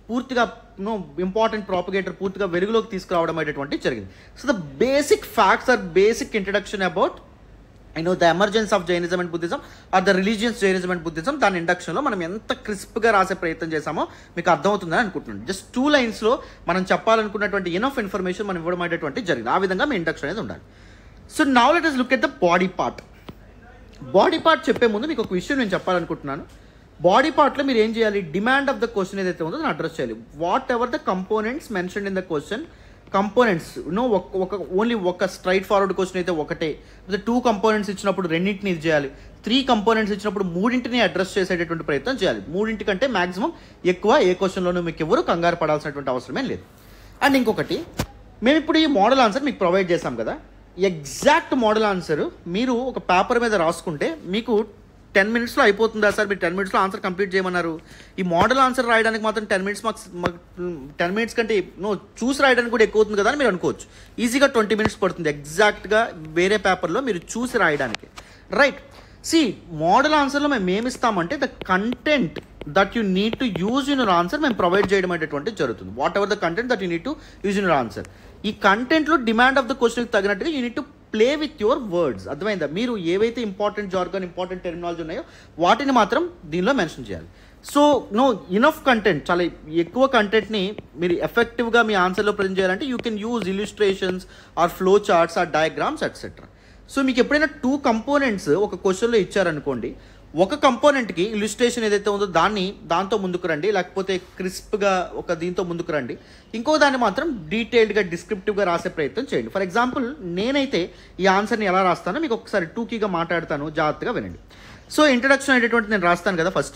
పూర్తిగా నో ఇంపార్టెంట్ ప్రాపగేటర్ పూర్తిగా వెలుగులోకి తీసుకురావడం అనేటువంటి జరిగింది. So the basic facts or basic introduction about I know the emergence of Jainism and Buddhism or the religions Jainism and Buddhism. దాని ఇండక్షన్లో మనం ఎంత క్రిస్ప్గా రాసే ప్రయత్నం చేసామో మీకు అర్థమవుతుందని అనుకుంటున్నాను. జస్ట్ టూ లైన్స్లో మనం చెప్పాలనుకున్నటువంటి ఎనఫ్ ఇన్ఫర్మేషన్ మనం ఇవ్వడం అనేటువంటి జరిగింది. ఆ విధంగా మీ ఇండక్షన్ అనేది ఉండాలి. So now let us look at the body part. Body part చెప్పే ముందు మీకు ఒక విషయం నేను చెప్పాలనుకుంటున్నాను. బాడీ పార్ట్లో మీరు ఏం చేయాలి, డిమాండ్ ఆఫ్ ద క్వశ్చన్ ఏదైతే ఉందో దాన్ని అడ్రస్ చేయాలి. Whatever the components mention in the question, components no ఒక ఓన్లీ ఒక స్ట్రైట్ ఫార్వర్డ్ క్వశ్చన్ అయితే ఒకటే, టూ కంపోనెంట్స్ ఇచ్చినప్పుడు రెండింటిని ఇది చేయాలి, త్రీ కంపోనెంట్స్ ఇచ్చినప్పుడు మూడింటిని అడ్రస్ చేసేటటువంటి ప్రయత్నం చేయాలి. మూడింటి కంటే మాక్సిమం ఎక్కువ ఏ క్వశ్చన్లోనూ మీకు ఎవరు కంగారు పడాల్సినటువంటి అవసరమే లేదు. అండ్ ఇంకొకటి, మేము ఇప్పుడు ఈ మోడల్ ఆన్సర్ మీకు ప్రొవైడ్ చేసాం కదా, ఎగ్జాక్ట్ మోడల్ ఆన్సర్ మీరు ఒక పేపర్ మీద రాసుకుంటే మీకు టెన్ మినిట్స్లో అయిపోతుందా సార్, మీరు టెన్ మినిట్స్లో ఆన్సర్ కంప్లీట్ చేయమన్నారు. ఈ మోడల్ ఆన్సర్ రాయడానికి మాత్రం టెన్ మినిట్స్ మాకు టెన్ మినిట్స్ కంటే నో చూసి రాయడానికి కూడా ఎక్కువ అవుతుంది కదా అని మీరు అనుకోవచ్చు. ఈజీగా ట్వంటీ మినిట్స్ పడుతుంది ఎగ్జాక్ట్గా వేరే పేపర్లో మీరు చూసి రాయడానికి. రైట్, సి మోడల్ ఆన్సర్లో మేము ఏమి ఇస్తామంటే the content that you need to use in your answer మేము ప్రొవైడ్ చేయడం అనేటువంటి జరుగుతుంది. Whatever the content that you need to use in your answer. ఈ కంటెంట్లో డిమాండ్ ఆఫ్ ద క్వశ్చన్కి తగినట్టుగా you need to play with your words. అర్థమైందా? మీరు ఏవైతే ఇంపార్టెంట్ జార్గన్ ఇంపార్టెంట్ టెర్మినాలజీ ఉన్నాయో వాటిని మాత్రం దీనిలో మెన్షన్ చేయాలి. సో నో ఇనఫ్ కంటెంట్, చాలా ఎక్కువ కంటెంట్ని మీరు ఎఫెక్టివ్గా మీ ఆన్సర్లో ప్రజెంట్ చేయాలంటే you can use illustrations or flow charts or diagrams etcetera. So మీకు ఎప్పుడైనా టూ కంపోనెంట్స్ ఒక క్వశ్చన్లో ఇచ్చారనుకోండి, ఒక కంపోనెంట్కి ఇల్యూస్ట్రేషన్ ఏదైతే ఉందో దాన్ని దాంతో ముందుకు రండి, లేకపోతే క్రిస్ప్గా ఒక దీంతో ముందుకు రండి. ఇంకో దాన్ని మాత్రం డీటెయిల్డ్గా డిస్క్రిప్టివ్గా రాసే ప్రయత్నం చేయండి. ఫర్ ఎగ్జాంపుల్ నేనైతే ఈ ఆన్సర్ని ఎలా రాస్తానో మీకు ఒకసారి టూకీగా మాట్లాడతాను, జాగ్రత్తగా వినండి. సో ఇంట్రడక్షన్ అనేటువంటి నేను రాస్తాను కదా, first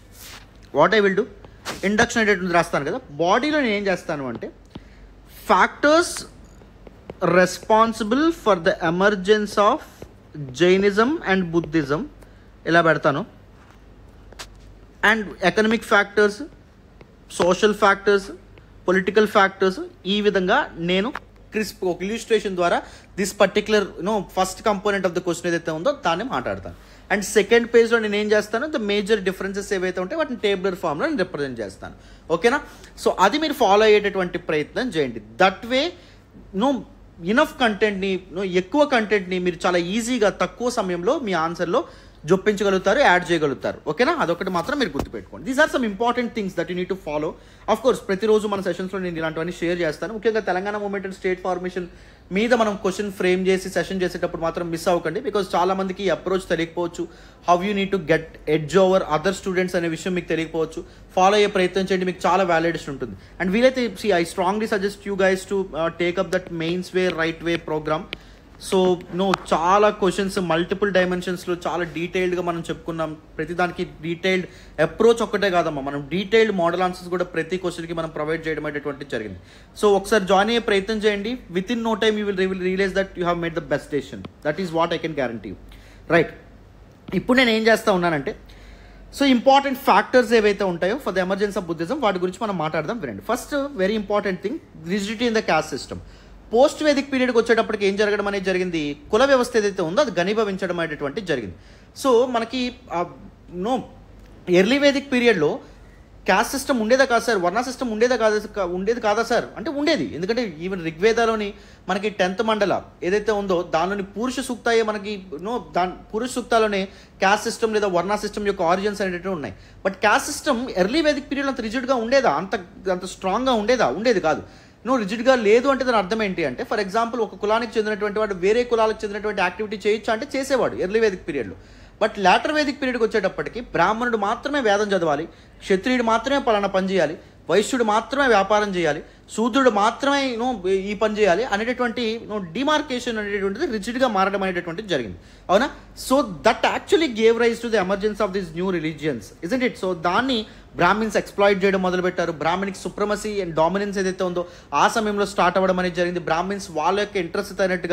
what I will do, introduction అనేటువంటి రాస్తాను కదా. బాడీలో నేను ఏం చేస్తాను అంటే factors responsible for the emergence of Jainism and Buddhism ఇలా పెడతాను. And economic factors, social factors, political factors, ఈ విధంగా నేను క్రిస్ప్ ఒక ఇల్యూస్ట్రేషన్ ద్వారా this particular no first component of the question ఏదైతే ఉందో దాన్ని మాట్లాడతాను. అండ్ సెకండ్ పేజ్లో నేను ఏం చేస్తాను, ద మేజర్ డిఫరెన్సెస్ ఏవైతే ఉంటాయో వాటిని టేబులర్ ఫామ్లో నేను రిప్రజెంట్ చేస్తాను. ఓకేనా? సో అది మీరు ఫాలో అయ్యేటటువంటి ప్రయత్నం చేయండి. దట్ వే నో ఇనఫ్ కంటెంట్ని నో ఎక్కువ కంటెంట్ని మీరు చాలా ఈజీగా తక్కువ సమయంలో మీ ఆన్సర్లో జొప్పించగలుగుతారు, యాడ్ చేయగలుగుతారు. ఓకేనా? అదొకటి మాత్రం మీరు గుర్తుపెట్టుకోండి. These are some important things that you need to follow. Of course ప్రతిరోజు మన సెషన్స్లో నేను ఇలాంటివన్నీ షేర్ చేస్తాను. ముఖ్యంగా Telangana movement and state formation మీద మనం క్వశ్చన్ ఫ్రేమ్ చేసి సెషన్ చేసేటప్పుడు మాత్రం మిస్ అవ్వకండి. బికాజ్ చాలా మందికి ఈ అప్రోచ్ తెలియకపోవచ్చు, how you need to get edge over other students అనే విషయం మీకు తెలియకపోవచ్చు. ఫాలో అయ్యే ప్రయత్నం చేయండి, మీకు చాలా వ్యాలిడేషన్ ఉంటుంది. అండ్ వీలైతే see I strongly suggest you guys to take up that mains way right way program. So no చాలా క్వశ్చన్స్ మల్టిపుల్ డైమెన్షన్స్లో చాలా డీటెయిల్డ్గా మనం చెప్పుకున్నాం. ప్రతిదానికి డీటెయిల్డ్ అప్రోచ్ ఒక్కటే కాదమ్మా, మనం డీటెయిల్డ్ మోడల్ ఆన్సర్స్ కూడా ప్రతి క్వశ్చన్కి మనం ప్రొవైడ్ చేయడం అనేటువంటి జరిగింది. సో ఒకసారి జాయిన్ అయ్యే ప్రయత్నం చేయండి. With in no time you will will realise that you have made the best decision. That is what I can guarantee you. Right, ఇప్పుడు నేను ఏం చేస్తా ఉన్నానంటే సో ఇంపార్టెంట్ ఫ్యాక్టర్స్ ఏవైతే ఉంటాయో for the emergence of Buddhism వాటి గురించి మనం మాట్లాడదాం. వినండి. First very important thing, rigidity in the caste system. Post Vedic పీరియడ్కి వచ్చేటప్పటికి ఏం జరగడం అనేది జరిగింది, కుల వ్యవస్థ ఏదైతే ఉందో అది ఘనీభవించడం అనేటువంటి జరిగింది. సో మనకి నో ఎర్లీ వేదిక్ పీరియడ్లో క్యాస్ట్ సిస్టమ్ ఉండేదా కాదు సార్, వర్ణ సిస్టమ్ ఉండేదా కాదు ఉండేది కాదా సార్ అంటే ఉండేది. ఎందుకంటే ఈవెన్ ఋగ్వేదాలోని మనకి టెన్త్ మండల ఏదైతే ఉందో దానిలోని పురుష సూక్తాయే మనకి నో దాని పురుష సూక్తాలోనే క్యాస్ట్ సిస్టమ్ లేదా వర్ణ సిస్టమ్ యొక్క ఆరిజిన్స్ అనేటివి ఉన్నాయి. But caste system early Vedic పీరియడ్లో అంత రిజిడ్గా ఉండేదా, అంత అంత స్ట్రాంగ్గా ఉండేదా, ఉండేది కాదు. నో రిజిడ్గా లేదు అంటే దాని అర్థం ఏంటి అంటే, ఫర్ ఎగ్జాంపుల్ ఒక కులానికి చెందినటువంటి వాడు వేరే కులాలకు చెందినటువంటి యాక్టివిటీ చేయొచ్చు అంటే చేసేవాడు ఎర్లీ వేదిక్ పీరియడ్లో. బట్ లాటర్ వేదిక్ పీరియడ్కి వచ్చేటప్పటికి బ్రాహ్మణుడు మాత్రమే వేదం చదవాలి, క్షత్రియుడు మాత్రమే పలానా పని చేయాలి, వైశ్యుడు మాత్రమే వ్యాపారం చేయాలి, శూద్రుడు మాత్రమే నో ఈ పని చేయాలి అనేటటువంటి నో డిమార్కేషన్ అనేటువంటిది రిజిడ్గా మారడం అనేటటువంటిది జరిగింది. అవునా? So that actually gave rise to the emergence of this new religions, isn't it? So దాన్ని బ్రాహ్మిన్స్ ఎక్స్ప్లాయిట్ చేయడం మొదలుపెట్టారు. బ్రాహ్మణిక్ సుప్రమసీ అండ్ డామినెన్స్ ఏదైతే ఉందో ఆ సమయంలో స్టార్ట్ అవ్వడం అనేది జరిగింది. బ్రాహ్మిన్స్ వాళ్ళ యొక్క ఇంట్రెస్ట్ అయినట్టుగా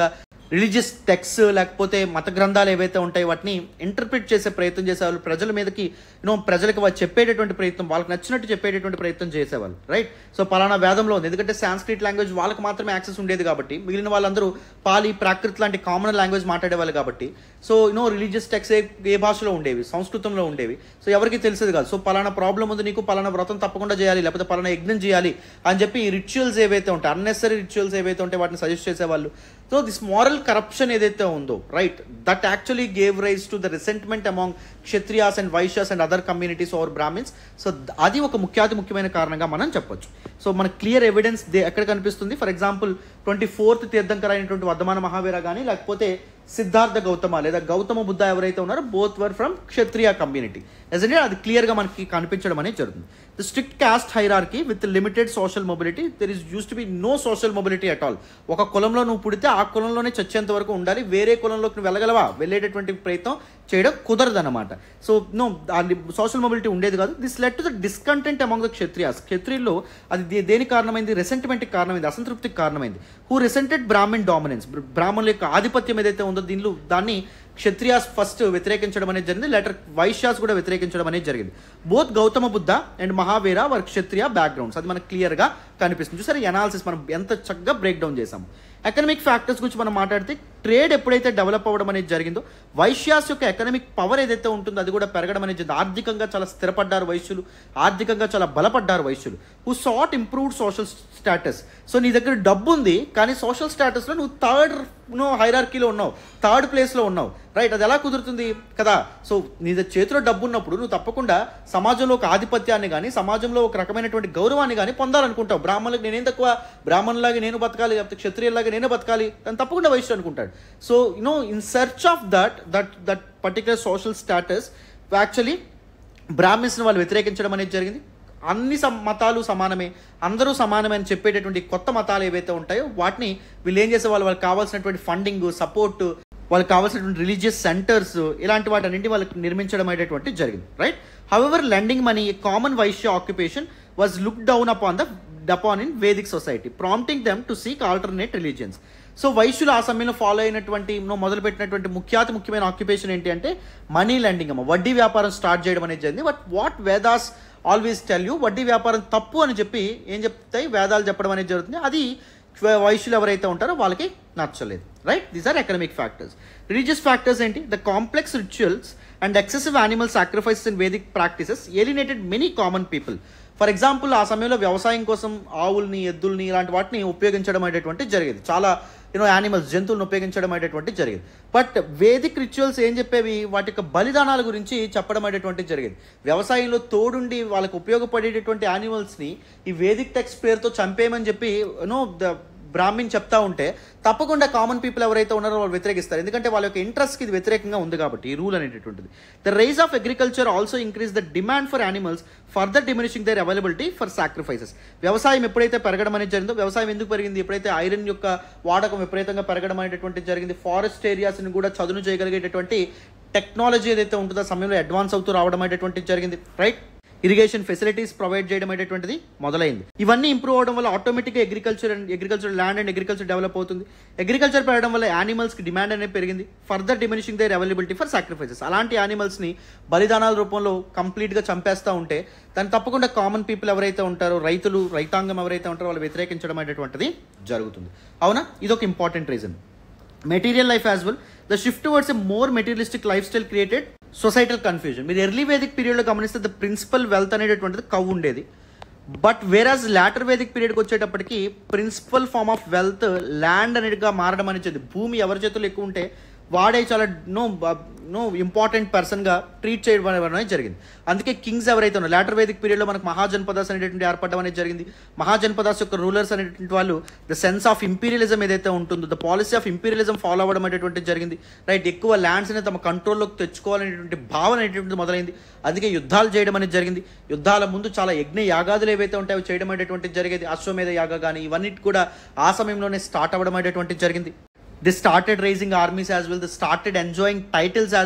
రిలీజియస్ టెక్స్ట్ లేకపోతే మత గ్రంథాలు ఏవైతే ఉంటాయో వాటిని ఇంటర్ప్రిట్ చేసే ప్రయత్నం చేసేవాళ్ళు, ప్రజల మీదకి యూనో ప్రజలకు వాళ్ళు చెప్పేటటువంటి ప్రయత్నం, వాళ్ళకి నచ్చినట్టు చెప్పేటటువంటి ప్రయత్నం చేసేవాళ్ళు, రైట్. సో పలానా వేదంలో ఉంది, ఎందుకంటే సాంస్క్రిట్ లాంగ్వేజ్ వాళ్ళకి మాత్రమే యాక్సెస్ ఉండేది కాబట్టి, మిగిలిన వాళ్ళందరూ పాలి ప్రాకృత్ లాంటి కామన్ లాంగ్వేజ్ మాట్లాడేవాళ్ళు కాబట్టి, సో యూనో రిలీజియస్ టెక్స్ట్ ఏ ఏ భాషలో ఉండేవి, సంస్కృతంలో ఉండేవి. సో ఎవరికి తెలిసేది కాదు. సో పలానా ప్రాబ్లం ఉంది నీకు, పలానా వ్రతం తప్పకుండా చేయాలి, లేకపోతే పలానా యజ్ఞం చేయాలి అని చెప్పి రిచువల్స్ ఏవైతే ఉంటాయి, అన్నెసరీ రిచువల్స్ ఏవైతే ఉంటాయి వాటిని సజెస్ట్ చేసేవాళ్ళు. సో దిస్ మారల్ కరప్షన్ ఏదైతే ఉందో, right, that actually gave rise to the resentment among Kshatriyas and Vaishyas and other communities or Brahmins. So అది ఒక ముఖ్యాతి ముఖ్యమైన కారణంగా మనం చెప్పొచ్చు. సో మన క్లియర్ ఎవిడెన్స్ ఎక్కడ కనిపిస్తుంది? For example twenty fourth tirthankara అయినటువంటి వర్ధమాన మహావీర కానీ, లేకపోతే సిద్ధార్థ గౌతమ లేదా గౌతమ బుద్ధ ఎవరైతే ఉన్నారో, both were from Kshatriya community. ఎజెంట్ అది క్లియర్గా మనకి కనిపించడం అనేది జరుగుతుంది. The strict caste hierarchy with limited social mobility, there is used to be no social mobility at all. ఒక కులంలో నువ్వు పుడితే ఆ కులంలోనే చచ్చేంత వరకు ఉండాలి, వేరే కులంలోకి నువ్వు వెళ్ళగలవా, వెళ్ళేటటువంటి ప్రయత్నం చేయడం కుదరదు అనమాట. సో నో సోషల్ మొబిలిటీ ఉండేది కాదు. This led to the discontent among the Kshatriyas. క్షత్రియుల్లో అది దేనికి కారణమైంది? రెసెంట్మెంట్కి కారణమైంది, అసంతృప్తికి కారణమైంది. హూ రిసెంటెడ్ బ్రాహ్మణ్ డామినెన్స్, బ్రాహ్మణుల యొక్క ఆధిపత్యం ఏదైతే ఉందో దీనిలో దాన్ని క్షత్రియాస్ ఫస్ట్ వ్యతిరేకించడం అనేది జరిగింది, లెటర్ వైశ్యాస్ కూడా వ్యతిరేకించడం అనేది జరిగింది. బోత్ గౌతమ బుద్ధ అండ్ మహావీర వారి క్షత్రియ బ్యాక్గ్రౌండ్స్, అది మనకు క్లియర్గా కనిపిస్తుంది. చూసారు ఈ అనాలిసిస్ మనం ఎంత చక్కగా బ్రేక్ డౌన్ చేసాము. ఎకనామిక్ ఫ్యాక్టర్స్ గురించి మనం మాట్లాడితే, ట్రేడ్ ఎప్పుడైతే డెవలప్ అవ్వడం అనేది జరిగిందో, వైశ్యాస్ యొక్క ఎకనామిక్ పవర్ ఏదైతే ఉంటుందో అది కూడా పెరగడం అనేది జరిగింది. ఆర్థికంగా చాలా స్థిరపడ్డారు వైశ్యులు, ఆర్థికంగా చాలా బలపడ్డారు వైశ్యులు. Who sought improved social status. So నీ దగ్గర డబ్బు ఉంది కానీ సోషల్ స్టాటస్లో నువ్వు థర్డ్ నో హైరార్కీలో ఉన్నావు, థర్డ్ ప్లేస్లో ఉన్నావు, రైట్. అది ఎలా కుదురుతుంది కదా? సో నీ చేతిలో డబ్బు ఉన్నప్పుడు నువ్వు తప్పకుండా సమాజంలో ఒక ఆధిపత్యాన్ని కానీ, సమాజంలో ఒక రకమైనటువంటి గౌరవాన్ని కానీ పొందాలనుకుంటావు. బ్రాహ్మణులకు నేనేం తక్కువ, బ్రాహ్మణులాగా నేను బతకాలి, లేకపోతే క్షత్రియులాగా నేను బతకాలి అని తప్పకుండా వైశ్యుడు అనుకుంటాడు. So you know in search of that that that particular social status actually బ్రాహ్మిన్స్ని వాళ్ళు వ్యతిరేకించడం అనేది జరిగింది. అన్ని మతాలు సమానమే, అందరూ సమానమే అని చెప్పేటటువంటి కొత్త మతాలు ఏవైతే ఉంటాయో వాటిని వీళ్ళు ఏం చేసే వాళ్ళు, వాళ్ళకి కావాల్సినటువంటి ఫండింగ్, సపోర్ట్, వాళ్ళకి కావాల్సినటువంటి రిలీజియస్ సెంటర్స్, ఇలాంటి వాటన్నింటి వాళ్ళకి నిర్మించడం అనేటువంటి జరిగింది, right. However lending money, common Vaishya occupation was look down upon the upon in Vedic society, prompting them to seek alternate religions. So వైశ్యులు ఆ సమయంలో ఫాలో అయినటువంటి మొదలుపెట్టినటువంటి ముఖ్యాతి ముఖ్యమైన ఆక్యుపేషన్ ఏంటి అంటే మనీ లెండింగ్ అమ్మ, వడ్డీ వ్యాపారం స్టార్ట్ చేయడం అనేది జరిగింది. But what Vedas always tell you, వడ్డీ వ్యాపారం తప్పు అని చెప్పి ఏం చెప్తాయి వేదాలు చెప్పడం అనేది జరుగుతుంది. అది వైశ్యులు ఎవరైతే ఉంటారో వాళ్ళకి నచ్చలేదు, right. These are economic factors. Religious factors ఏంటి? The complex rituals and excessive animal sacrifices in Vedic practices alienated many common people. For example ఆ సమయంలో వ్యవసాయం కోసం ఆవుల్ని, ఎద్దుల్ని, ఇలాంటి వాటిని ఉపయోగించడం అనేటువంటి జరిగేది. చాలా యూనో యానిమల్స్, జంతువులను ఉపయోగించడం అనేటువంటి జరిగేది. బట్ వేదిక్ రిచువల్స్ ఏం చెప్పేవి? వాటి యొక్క బలిదానాల గురించి చెప్పడం అనేటువంటి జరిగేది. వ్యవసాయంలో తోడుండి వాళ్ళకి ఉపయోగపడేటటువంటి యానిమల్స్ని ఈ వేదిక్ టెక్స్ట్ పేరుతో చంపేయమని చెప్పి యూనో ద బ్రాహ్మిన్ చెప్తా ఉంటే తప్పకుండా కామన్ పీపుల్ ఎవరైతే ఉన్నారో వాళ్ళు వ్యతిరేకిస్తారు, ఎందుకంటే వాళ్ళ యొక్క ఇంట్రెస్ట్కి ఇది వ్యతిరేకంగా ఉంది కాబట్టి ఈ రూల్ అనేటటువంటిది. The rise of agriculture also increase the demand for animals, further diminishing their availability for sacrifices. వ్యవసాయం ఎప్పుడైతే పెరగడం అనేది జరిగిందో, వ్యవసాయం ఎందుకు పెరిగింది? ఎప్పుడైతే ఐరన్ యొక్క వాడకం విపరీతంగా పెరగడం అనేటువంటిది జరిగింది, ఫారెస్ట్ ఏరియాస్ని కూడా చదును చేయగలిగేటటువంటి టెక్నాలజీ ఏదైతే ఉంటుందో ఆ సమయంలో అడ్వాన్స్ అవుతూ రావడం అనేటువంటిది జరిగింది, రైట్. ఇరిగేషన్ ఫెసిలిటీస్ ప్రొవైడ్ చేయడం అనేటువంటిది మొదలైంది. ఇవన్నీ ఇంప్రూవ్ అవడం వల్ల ఆటోమేటిక్గా agriculture and agriculture land and agriculture develop అవుతుంది. అగ్రికల్చర్ పెరగడం వల్ల యానిమల్స్కి డిమాండ్ అనేది పెరిగింది, further diminishing their availability for sacrifices. అలాంటి యానిమల్స్ని బలిదానాల రూపంలో కంప్లీట్గా చంపేస్తూ ఉంటే దాన్ని తప్పకుండా కామన్ పీపుల్ ఎవరైతే ఉంటారో, రైతులు, రైతాంగం ఎవరైతే ఉంటారో వాళ్ళు వ్యతిరేకించడం అనేటువంటిది జరుగుతుంది. అవునా, ఇదొక important reason. Material life as well, the shift towards a more materialistic lifestyle created societal confusion. మీరు ఎర్లీ వేదిక్ పీరియడ్లో గమనిస్తే ద ప్రిన్సిపల్ వెల్త్ అనేటటువంటిది కవ్ ఉండేది. బట్ వేరాజ్ లాటర్ వేదిక్ పీరియడ్కి వచ్చేటప్పటికి principal form of wealth land అనేదిగా మారడం అనేది, భూమి ఎవరి చేతుల్లో ఎక్కువ ఉంటే వాడే చాలా నో నో ఇంపార్టెంట్ పర్సన్గా ట్రీట్ చేయడం అనేది జరిగింది. అందుకే కింగ్స్ ఎవరైతే ఉన్నారో లాటర్ వేదిక్ పీరియడ్లో మనకు మహాజనపదాస్ అనేటువంటి ఏర్పడడం అనేది జరిగింది. మహాజనపదాస్ యొక్క రూలర్స్ అనేటువంటి వాళ్ళు ద సెన్స్ ఆఫ్ ఇంపీరియలిజం ఏదైతే ఉంటుందో, the policy of imperialism follow అవ్వడం అనేటువంటిది జరిగింది, రైట్. ఎక్కువ ల్యాండ్స్ అనేది తమ కంట్రోల్లోకి తెచ్చుకోవాలనేటువంటి భావన అనేటువంటిది మొదలైంది. అందుకే యుద్ధాలు చేయడం అనేది జరిగింది. యుద్ధాల ముందు చాలా యజ్ఞ యాగాదులు ఏవైతే ఉంటాయో అవి చేయడం అనేటువంటిది జరిగేది. అశ్వమేధ యాగ కానీ ఇవన్నీ కూడా ఆ సమయంలోనే స్టార్ట్ అవ్వడం అనేటువంటిది జరిగింది. They started raising armies as well. They started enjoying titles as well.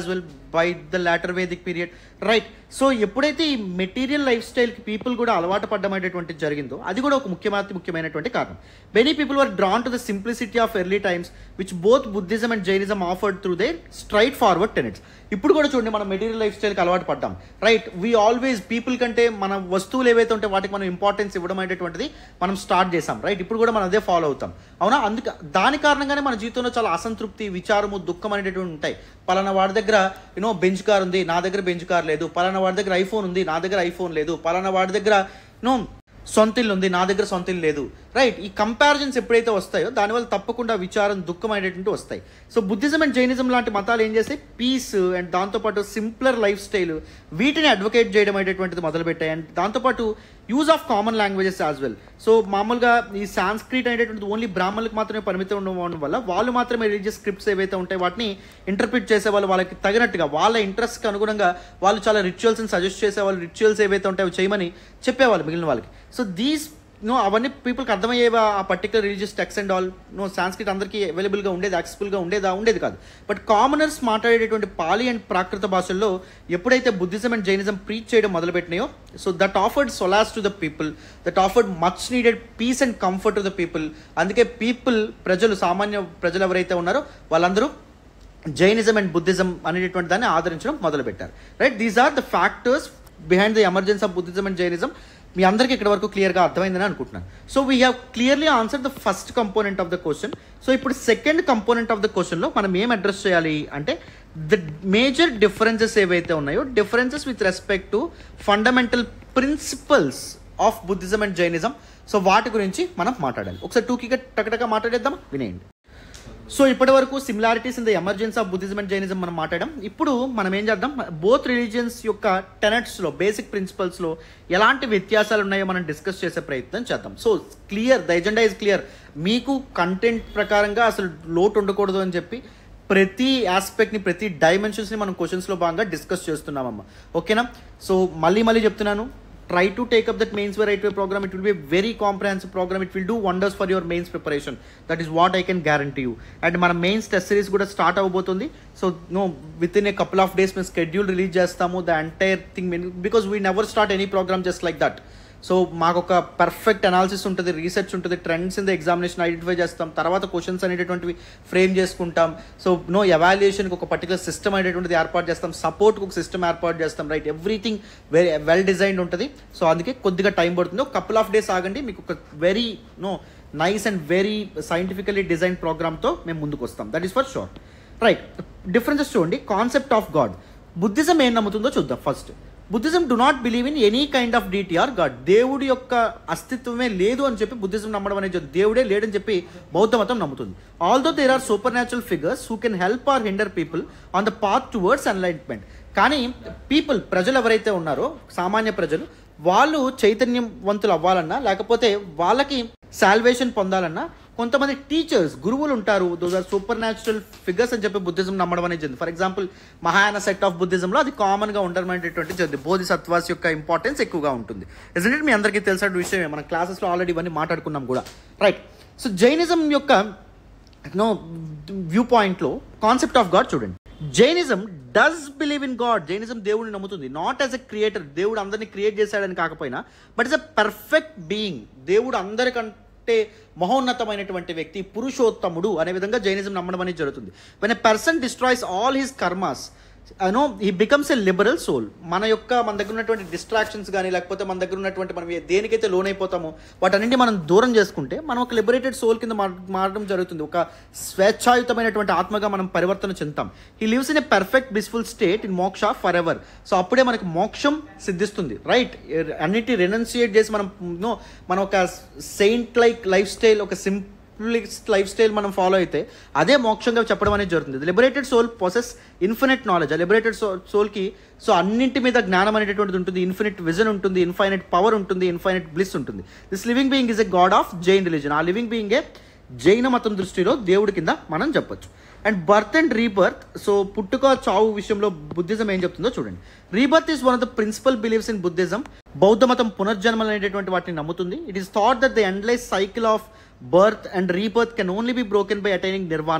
By the later Vedic పీరియడ్, రైట్. సో ఎప్పుడైతే ఈ మెటీరియల్ లైఫ్ స్టైల్కి పీపుల్ కూడా అలవాటు పడడం అనేటువంటిది జరిగిందో అది కూడా ఒక ముఖ్యమైన ముఖ్యమైనటువంటి కారణం. Many people were drawn to the simplicity of early times which both Buddhism and Jainism offered through their straightforward tenets. ఇప్పుడు కూడా చూడండి, మనం మెటీరియల్ లైఫ్ స్టైల్కి అలవాటు పడ్డాం, రైట్. వీ ఆల్వేస్ పీపుల్ కంటే మన వస్తువులు ఏవైతే ఉంటే వాటికి మనం ఇంపార్టెన్స్ ఇవ్వడం అనేటువంటిది మనం స్టార్ట్ చేసాం, రైట్. ఇప్పుడు కూడా మనం అదే ఫాలో అవుతాం, అవునా. అందుకే దాని కారణంగానే మన జీవితంలో చాలా అసంతృప్తి, విచారము, దుఃఖం అనేటువంటి ఉంటాయి. పలానా వాడి దగ్గర యూనో బెంచ్ కార్ ఉంది, నా దగ్గర బెంచ్ కార్ లేదు. పలానా వాడి దగ్గర ఐఫోన్ ఉంది, నా దగ్గర ఐఫోన్ లేదు. పలానా వాడి దగ్గర యూనో సొంత ఇల్లు ఉంది, నా దగ్గర సొంత ఇల్లు లేదు, రైట్. ఈ కంపారిజన్స్ ఎప్పుడైతే వస్తాయో దానివల్ల తప్పకుండా విచారం, దుఃఖం అనేటువంటి వస్తాయి. సో బుద్ధిజం అండ్ జైనిజం లాంటి మతాలు ఏం చేస్తాయి, పీస్ అండ్ దాంతోపాటు సింప్లర్ లైఫ్ స్టైల్ వీటిని అడ్వకేట్ చేయడం అనేటువంటిది మొదలుపెట్టాయి. అండ్ దాంతోపాటు use of common languages as well. So మామూలుగా ఈ సాంస్క్రిట్ అనేటువంటిది ఓన్లీ బ్రాహ్మణులకు మాత్రమే పరిమితం ఉండడం వల్ల వాళ్ళు మాత్రమే రిలీజియస్ స్క్రిప్ట్స్ ఏవైతే ఉంటాయో వాటిని ఇంటర్ప్రిట్ చేసేవాళ్ళు, వాళ్ళకి తగినట్టుగా వాళ్ళ ఇంట్రెస్ట్కి అనుగుణంగా వాళ్ళు చాలా రిచువల్స్ని సజెస్ట్ చేసేవాళ్ళు. రిచువల్స్ ఏవైతే ఉంటాయో చేయమని చెప్పేవాళ్ళు మిగిలిన వాళ్ళకి. సో దీస్ నో అవన్నీ పీపుల్కి అర్థమయ్యేవా, ఆ particular religious text and all. No Sanskrit అందరికీ అవైలబుల్గా ఉండేది, యాక్సెసిబుల్గా ఉండేదా, ఉండేది కాదు. బట్ కామనర్స్ మాట్లాడేటువంటి పాలి అండ్ ప్రాకృత భాషల్లో ఎప్పుడైతే బుద్ధిజం అండ్ జైనిజం ప్రీచ్ చేయడం మొదలుపెట్టినాయో, so that offered solace to the people, that offered much needed peace and comfort to the people. అందుకే పీపుల్, ప్రజలు, సామాన్య ప్రజలు ఎవరైతే ఉన్నారో వాళ్ళందరూ జైనిజం అండ్ బుద్ధిజం అనేటువంటి దాన్ని ఆదరించడం మొదలుపెట్టారు, right. These are the factors behind the emergence of Buddhism and Jainism. మీ అందరికీ ఇక్కడ వరకు క్లియర్గా అర్థమైందని అనుకుంటున్నాను. So we have clearly answer the first component of the question. So ఇప్పుడు సెకండ్ కంపోనెంట్ ఆఫ్ ద క్వశ్చన్లో మనం ఏం అడ్రస్ చేయాలి అంటే ద మేజర్ డిఫరెన్సెస్ ఏవైతే ఉన్నాయో, differences with respect to fundamental principles of Buddhism and Jainism. So వాటి గురించి మనం మాట్లాడాలి. ఒకసారి టూకీగా టకటగా మాట్లాడేద్దాం, వినేయండి. సో ఇప్పటి వరకు similarities in the emergence of Buddhism and Jainism మనం మాట్లాడాం. ఇప్పుడు మనం ఏం చేద్దాం, బోత్ రిలీజియన్స్ యొక్క టెనెట్స్లో, బేసిక్ ప్రిన్సిపల్స్లో ఎలాంటి వ్యత్యాసాలు ఉన్నాయో మనం డిస్కస్ చేసే ప్రయత్నం చేద్దాం. So clear, the agenda is clear. మీకు కంటెంట్ ప్రకారంగా అసలు లోటు ఉండకూడదు అని చెప్పి ప్రతి ఆస్పెక్ట్ని, ప్రతి డైమెన్షన్స్ని మనం క్వశ్చన్స్లో భాగంగా డిస్కస్ చేస్తున్నామమ్మ, ఓకేనా. సో మళ్ళీ మళ్ళీ చెప్తున్నాను, try to take up that mains way right way program. It will be a very comprehensive program. It will do wonders for your mains preparation. That is what I can guarantee you. And మన mains test series కూడా start అవబోతుంది. So no within a couple of days మేము schedule release చేస్తాము, the entire thing, because we never start any program just like that. So మాకు ఒక perfect analysis ఉంటుంది, research ఉంటుంది, trends in the examination identify చేస్తాం, తర్వాత questions అనేటటువంటివి frame చేసుకుంటాం. సో నో ఎవాల్యుయేషన్కి ఒక పర్టికులర్ సిస్టమ్ అనేటువంటిది ఏర్పాటు చేస్తాం, సపోర్ట్కి ఒక సిస్టమ్ ఏర్పాటు చేస్తాం, right. Everything very well designed ఉంటుంది. సో అందుకే కొద్దిగా టైం పడుతుంది, ఒక కపుల్ ఆఫ్ డేస్ ఆగండి, మీకు ఒక very no nice and very scientifically design ప్రోగ్రామ్తో మేము ముందుకు వస్తాం, that is for sure, right. Differences చూడండి. కాన్సెప్ట్ ఆఫ్ గాడ్, బుద్ధిజం ఏం నమ్ముతుందో చూద్దాం. First, Buddhism do not believe in any kind of deity or god. దేవుడి యొక్క అస్తిత్వమే లేదు అని చెప్పి బుద్ధిజం నమ్మడం అనేది, దేవుడే లేడని చెప్పి బౌద్ధ మతం నమ్ముతుంది. Although there are supernatural figures who can help or hinder people on the path towards enlightenment. కానీ పీపుల్, ప్రజలు ఎవరైతే ఉన్నారో, సామాన్య ప్రజలు, వాళ్ళు చైతన్యవంతులు అవ్వాలన్నా, లేకపోతే వాళ్ళకి సాల్వేషన్ పొందాలన్నా కొంతమంది టీచర్స్, గురువులు ఉంటారు. Those are supernatural figures అని చెప్పి బుద్ధిజం నమ్మడం అనేది జరిగింది. For example Mahayana sect of బుద్ధిజంలో అది కామన్గా ఉండమనేటువంటి జరిగింది. బోధిసత్వాస్ యొక్క ఇంపార్టెన్స్ ఎక్కువగా ఉంటుంది. ఇజంట్ మీ అందరికీ తెలిసిన విషయమే, మన క్లాసెస్లో ఆల్రెడీ ఇవన్నీ మాట్లాడుకున్నాం కూడా, రైట్. సో జైనిజం యొక్క నో వ్యూ పాయింట్లో కాన్సెప్ట్ ఆఫ్ గాడ్ చూడండి. Jainism does believe in god. Jainism దేవుడిని నమ్ముతుంది, నాట్ యాజ్ ఎ క్రియేటర్, దేవుడు అందరినీ క్రియేట్ చేశాడని కాకపోయినా, but is a perfect being. దేవుడు అందరికంటే మహోన్నతమైనటువంటి వ్యక్తి, పురుషోత్తముడు అనే విధంగా జైనిజం నమ్మడం అనేది జరుగుతుంది. When a person destroys all his karmas, no he becomes a liberal soul. మన యొక్క మన దగ్గర ఉన్నటువంటి డిస్ట్రాక్షన్స్ కానీ, లేకపోతే మన దగ్గర ఉన్నటువంటి మనం దేనికైతే లోన్ అయిపోతామో వాటన్నింటి మనం దూరం చేసుకుంటే మనం ఒక లిబరేటెడ్ సోల్ కింద మారడం జరుగుతుంది. ఒక స్వేచ్ఛాయుతమైనటువంటి ఆత్మగా మనం పరివర్తన చెందుతాం. He lives in a perfect blissful state in moksha forever. So అప్పుడే మనకు మోక్షం సిద్ధిస్తుంది, రైట్. అన్నిటి రెనౌన్సియేట్ చేసి మనం నో మన ఒక సెయింట్ లైక్ లైఫ్ స్టైల్, ఒక సింపుల్ లైఫ్ స్టైల్ మనం ఫాలో అయితే అదే మోక్షంగా చెప్పడం అనేది జరుగుతుంది. Liberated soul possess infinite knowledge. ఆ లిబరేటెడ్ సోల్ సోల్కి సో అన్నింటి మీద జ్ఞానం అనేటటువంటిది ఉంటుంది, ఇన్ఫినిట్ విజన్ ఉంటుంది, ఇన్ఫైనైట్ పవర్ ఉంటుంది, ఇన్ఫైనైట్ బ్లిస్ ఉంటుంది. This living being is a god of Jain religion. ఆ లివింగ్ బీయింగ్ ఏ జైన మతం దృష్టిలో దేవుడి కింద మనం చెప్పొచ్చు. And birth and rebirth, so పుట్టుక చావు విషయంలో బుద్ధిజం ఏం చెప్తుందో చూడండి. Rebirth is one of the principal believes in Buddhism. బౌద్ధ మతం పునర్జన్మలు అనేటటువంటి వాటిని నమ్ముతుంది. It is thought that the endless cycle of birth and rebirth can only be broken by attaining nirvana.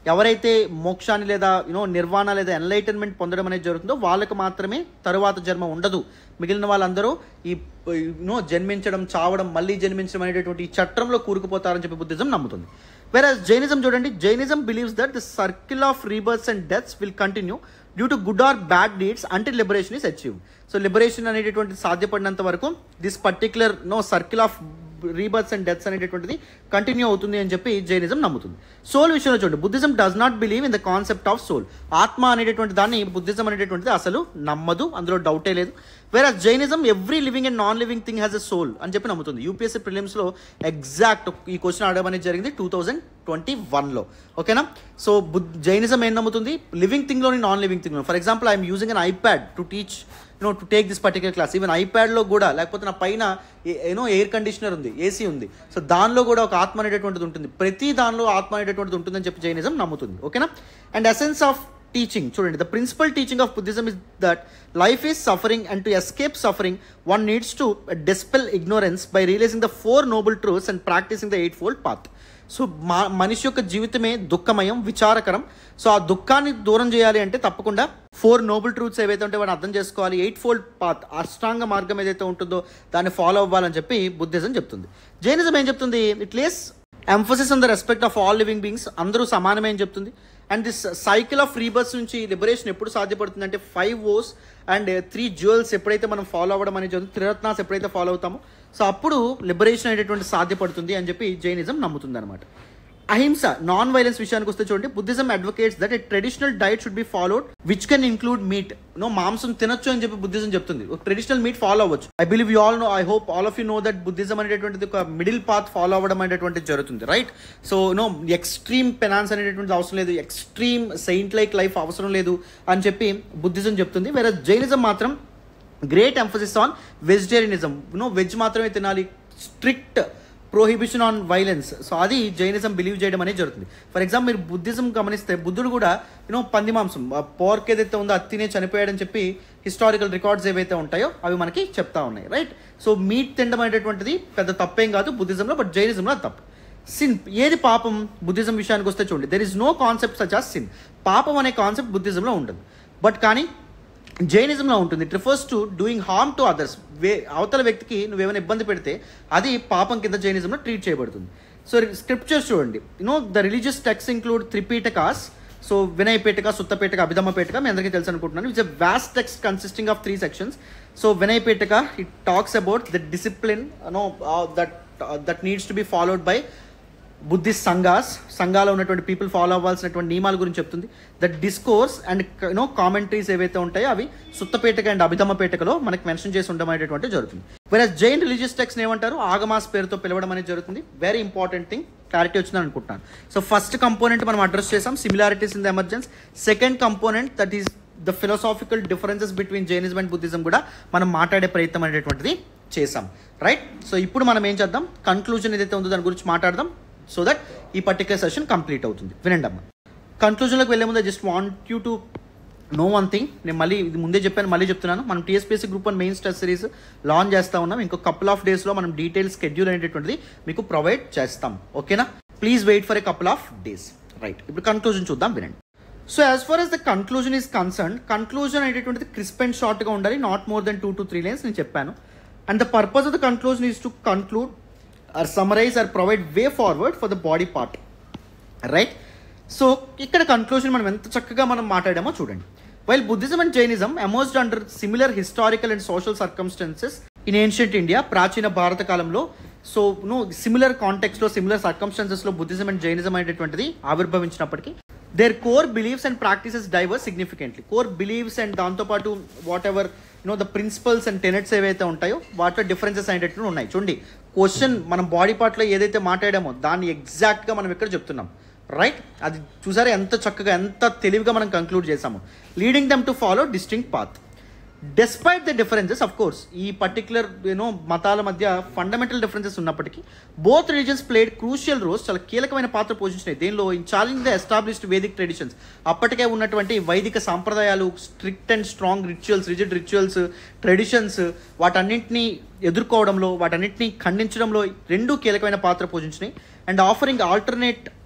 ఎవరైతే మోక్షాన్ని లేదా యూనో నిర్వాణ లేదా ఎన్లైటన్మెంట్ పొందడం అనేది జరుగుతుందో వాళ్ళకి మాత్రమే తరువాత జన్మ ఉండదు, మిగిలిన వాళ్ళందరూ ఈ యూనో జన్మించడం, చావడం, మళ్ళీ జన్మించడం అనేటటువంటి ఈ చట్రంలో కూరుకుపోతారని చెప్పి బుద్ధిజం నమ్ముతుంది. వెరాజ్ జైనిజం చూడండి, Jainism believes that the circle of rebirths and deaths will continue due to good or bad deeds until liberation is achieve. So liberation అనేటటువంటి సాధ్యపడినంత వరకు this particular no circle of rebirths and deaths అనేటటువంటిది continue అవుతుంది అని చెప్పి Jainism నమ్ముతుంది. Soul విషయంలో చూడండి, Buddhism does not believe in the concept of soul. ఆత్మ అనేటటువంటి దాన్ని బుద్ధిజం అనేటటువంటిది అసలు నమ్మదు, అందులో డౌటే లేదు. వేరే Jainism every living and non living thing has a soul అని చెప్పి నమ్ముతుంది. యూపీఎస్సీ ప్రిలిమ్స్లో ఎగ్జాక్ట్ ఈ క్వశ్చన్ అడగడం అనేది జరిగింది టూ థౌజండ్ ట్వంటీ వన్లో. ఓకేనా? సో బుద్ జైనిజం ఏం నమ్ముతుంది, లివింగ్ థింగ్లోని నాన్ లివింగ్ థింగ్లో. For example I'm using an iPad to teach you know to take this particular class. Even ఐప్యాడ్లో కూడా, లేకపోతే నా పైన యూనో ఎయిర్ కండిషనర్ ఉంది, ఏసీ ఉంది, సో దానిలో కూడా ఒక ఆత్మ అనేటటువంటిది ఉంటుంది. ప్రతి దానిలో ఆత్మ అనేటటువంటిది ఉంటుందని చెప్పి జైనిజం నమ్ముతుంది. ఓకేనా? అండ్ ఎసెన్స్ ఆఫ్ టీచింగ్ చూడండి, the principal teaching of Buddhism is that life is suffering and to escape suffering one needs to dispel ignorance by realizing the four noble truths and practicing the eightfold path. So మా మనిషి యొక్క జీవితమే దుఃఖమయం, విచారకరం. So ఆ దుఃఖాన్ని దూరం చేయాలి అంటే తప్పకుండా ఫోర్ నోబుల్ ట్రూత్స్ ఏవైతే ఉంటే వాటిని అర్థం చేసుకోవాలి. ఎయిట్ ఫోల్డ్ పాత్, అష్టాంగ మార్గం ఏదైతే ఉంటుందో దాన్ని ఫాలో అవ్వాలని చెప్పి బుద్ధిజం చెప్తుంది. జైనిజం ఏం చెప్తుంది, it lays emphasis on the respect of all living beings, అందరూ సమానమే అని చెప్తుంది. And this cycle of rebirths నుంచి లిబరేషన్ ఎప్పుడు సాధ్యపడుతుంది అంటే ఫైవ్ ఓస్ అండ్ త్రీ జ్యువెల్స్ ఎప్పుడైతే మనం ఫాలో అవ్వడం అనేది జరుగుతుంది, త్రిరత్నాస్ ఎప్పుడైతే ఫాలో అవుతామో సో అప్పుడు లిబరేషన్ అనేటువంటి సాధ్యపడుతుంది అని చెప్పి జైనిజం నమ్ముతుంది అనమాట. అహింస, నాన్ వైలెన్స్ విషయానికి వస్తే చూడండి, Buddhism advocates that a traditional diet should be followed which can include meat. No మాంసం తినొచ్చు అని చెప్పి బుద్ధిజం చెప్తుంది. ఒక ట్రెడిషనల్ మీట్ ఫాలో అవ్వచ్చు. I believe you all know, I hope all of you know that Buddhism అనేటటువంటిది ఒక middle path follow అవ్వడం అనేటువంటిది జరుగుతుంది, right? So no extreme penance అనేటటువంటిది అవసరం లేదు, ఎక్స్ట్రీమ్ సెయింట్ లైక్ లైఫ్ అవసరం లేదు అని చెప్పి బుద్ధిజం చెప్తుంది. వేరే జైనిజం మాత్రం great emphasis on vegetarianism, no veg మాత్రమే తినాలి, strict prohibition on violence. So అది జైనిజం బిలీవ్ చేయడం అనేది జరుగుతుంది. ఫర్ ఎగ్జాంపుల్ మీరు బుద్ధిజం గమనిస్తే బుద్ధుడు కూడా యూనో పంది మాంసం, పోర్క్ ఏదైతే ఉందో అది తినే చనిపోయాడని చెప్పి హిస్టారికల్ రికార్డ్స్ ఏవైతే ఉంటాయో అవి మనకి చెప్తా ఉన్నాయి, రైట్? సో మీట్ తినడం అనేటువంటిది పెద్ద తప్పేం కాదు బుద్ధిజంలో, బట్ జైనిజంలో అది తప్పు. సిన్, ఏది పాపం బుద్ధిజం విషయానికి వస్తే చూడండి, there is no concept such as sin. పాపం అనే కాన్సెప్ట్ బుద్ధిజంలో ఉండదు, బట్ కానీ జైనిజంలో ఉంటుంది. It refers to doing harm to others. వే అవతల వ్యక్తికి నువ్వేమైనా ఇబ్బంది పెడితే అది పాపం కింద జైనిజంలో ట్రీట్ చేయబడుతుంది. సో స్క్రిప్చర్స్ చూడండి, you know the religious text include Tripitakas. So Vinayapitaka, Suttapitaka, Abhidhammapitaka మీ అందరికీ తెలుసు అనుకుంటున్నాను. It's a vast text consisting of three sections. So Vinayapitaka it talks about the discipline no that that needs to be followed by Buddhist sanghas, సంఘాలో ఉన్నటువంటి people follow అవ్వాల్సినటువంటి నియమాల గురించి చెప్తుంది. The discourse and you know commentaries ఏవైతే ఉంటాయో అవి సుత్తపేటక అండ్ అభిధమ్మపేటకలో మనకి మెన్షన్ చేసి ఉండడం అనేటువంటి జరుగుతుంది. వేరే జైన్ రిలీజియస్ టెక్స్ట్ ఏమంటారు, ఆగమాస్ పేరుతో పిలవడం అనేది జరుగుతుంది. వెరీ ఇంపార్టెంట్ థింగ్, క్లారిటీ వచ్చిందని అనుకుంటున్నాను. సో ఫస్ట్ కంపోనెంట్ మనం అడ్రస్ చేసాం, similarities in the emergence. Second component that is the philosophical differences between Jainism and Buddhism కూడా మనం మాట్లాడే ప్రయత్నం అనేటువంటిది చేసాం, రైట్? సో ఇప్పుడు మనం ఏం చేద్దాం, కన్క్లూజన్ ఏదైతే ఉందో దాని గురించి మాట్లాడదాం, సో దట్ ఈ పర్టికులర్ సెషన్ కంప్లీట్ అవుతుంది. వినండి అమ్మ. కన్క్లూజన్లోకి వెళ్ళే ముందు just want you to know one thing. నేను మళ్ళీ ఇది ముందే చెప్పాను, మళ్ళీ చెప్తున్నాను. మనం TSPSC group one main test series launch చేస్తా ఉన్నాం. ఇంకో కపుల్ ఆఫ్ డేస్లో మనం డీటెయిల్ స్కెడ్యూల్ అనేటువంటిది మీకు ప్రొవైడ్ చేస్తాం, ఓకేనా? Please wait for a couple of days, right? ఇప్పుడు కన్క్లూజన్ చూద్దాం, వినండి. So as far as the conclusion is concern, conclusion అనేటువంటిది క్రిస్ప్ అండ్ షార్ట్గా ఉండాలి, not more then two to three lines నేను చెప్పాను. And the purpose of the conclusion is to conclude or summarize or provide way forward for the body part, right? So ఇక్కడ conclusion మనం ఎంత చక్కగా మనం మాట్లాడామో చూడండి. While Buddhism and Jainism emerged under similar historical and social circumstances in ancient India, ప్రాచీన భారత కాలంలో. సో నో సిమిలర్ కాంటెక్స్లో, సిమిలర్ సర్కమ్స్టెన్సెస్లో బుద్ధిజం అండ్ జైనిజం అనేటువంటిది ఆవిర్భవించినప్పటికీ their core beliefs and practices diverse significantly. Core beliefs and దాంతోపాటు whatever you know the principles and tenets ఏవైతే ఉంటాయో వాటిలో డిఫరెన్సెస్ అనేటట్టు ఉన్నాయి. చూడండి, క్వశ్చన్ మనం బాడీ పార్ట్లో ఏదైతే మాట్లాడామో దాన్ని ఎగ్జాక్ట్గా మనం ఇక్కడ చెప్తున్నాం, రైట్? అది చూసారా ఎంత చక్కగా, ఎంత తెలివిగా మనం కంక్లూడ్ చేసాము. Leading them to follow distinct path despite the differences. Of course ఈ పర్టికులర్ యూనో మతాల మధ్య ఫండమెంటల్ డిఫరెన్సెస్ ఉన్నప్పటికీ both religions played crucial roles, చాలా కీలకమైన పాత్ర పోషించినాయి దేనిలో, in challenging the established Vedic traditions. అప్పటికే ఉన్నటువంటి వైదిక సాంప్రదాయాలు, strict and strong rituals, rigid rituals, traditions, వాటన్నింటినీ ఎదుర్కోవడంలో, వాటన్నింటినీ ఖండించడంలో రెండూ కీలకమైన పాత్ర పోషించినాయి. And offering alternate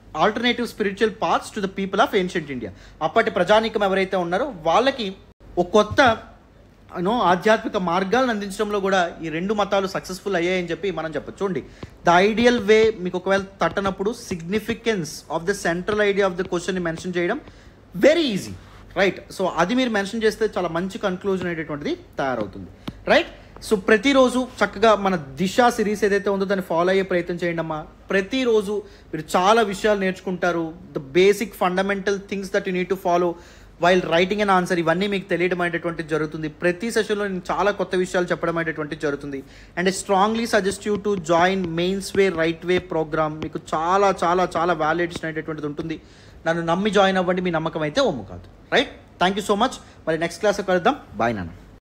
alternative spiritual paths to the people of ancient India. అప్పటి ప్రజానీకం ఎవరైతే ఉన్నారో వాళ్ళకి ఒక కొత్త యూనో ఆధ్యాత్మిక మార్గాలను అందించడంలో కూడా ఈ రెండు మతాలు సక్సెస్ఫుల్ అయ్యాయని చెప్పి మనం చెప్పచ్చు. చూడండి, ద ఐడియల్ వే మీకు ఒకవేళ తట్టనప్పుడు significance of the central idea of the క్వశ్చన్ని మెన్షన్ చేయడం వెరీ ఈజీ, రైట్? సో అది మీరు మెన్షన్ చేస్తే చాలా మంచి కన్క్లూజన్ అనేటటువంటిది తయారవుతుంది, రైట్? సో ప్రతిరోజు చక్కగా మన దిశ సిరీస్ ఏదైతే ఉందో దాన్ని ఫాలో అయ్యే ప్రయత్నం చేయండి అమ్మా. ప్రతిరోజు మీరు చాలా విషయాలు నేర్చుకుంటారు. The basic fundamental things that you need to follow while writing and answer, ఇవన్నీ మీకు తెలియడం అనేటువంటిది జరుగుతుంది. ప్రతి సెషన్లో నేను చాలా కొత్త విషయాలు చెప్పడం అనేటువంటిది జరుగుతుంది. And I strongly suggest you to join mains way right way program. మీకు చాలా చాలా చాలా వాల్యుయేషన్ అనేటువంటిది ఉంటుంది. నన్ను నమ్మి జాయిన్ అవ్వండి, మీ నమ్మకం అయితే ఒమ్ము కాదు, right? Thank you so much. మరి నెక్స్ట్ క్లాస్లో కలుద్దాం. బాయ్ నాన్న.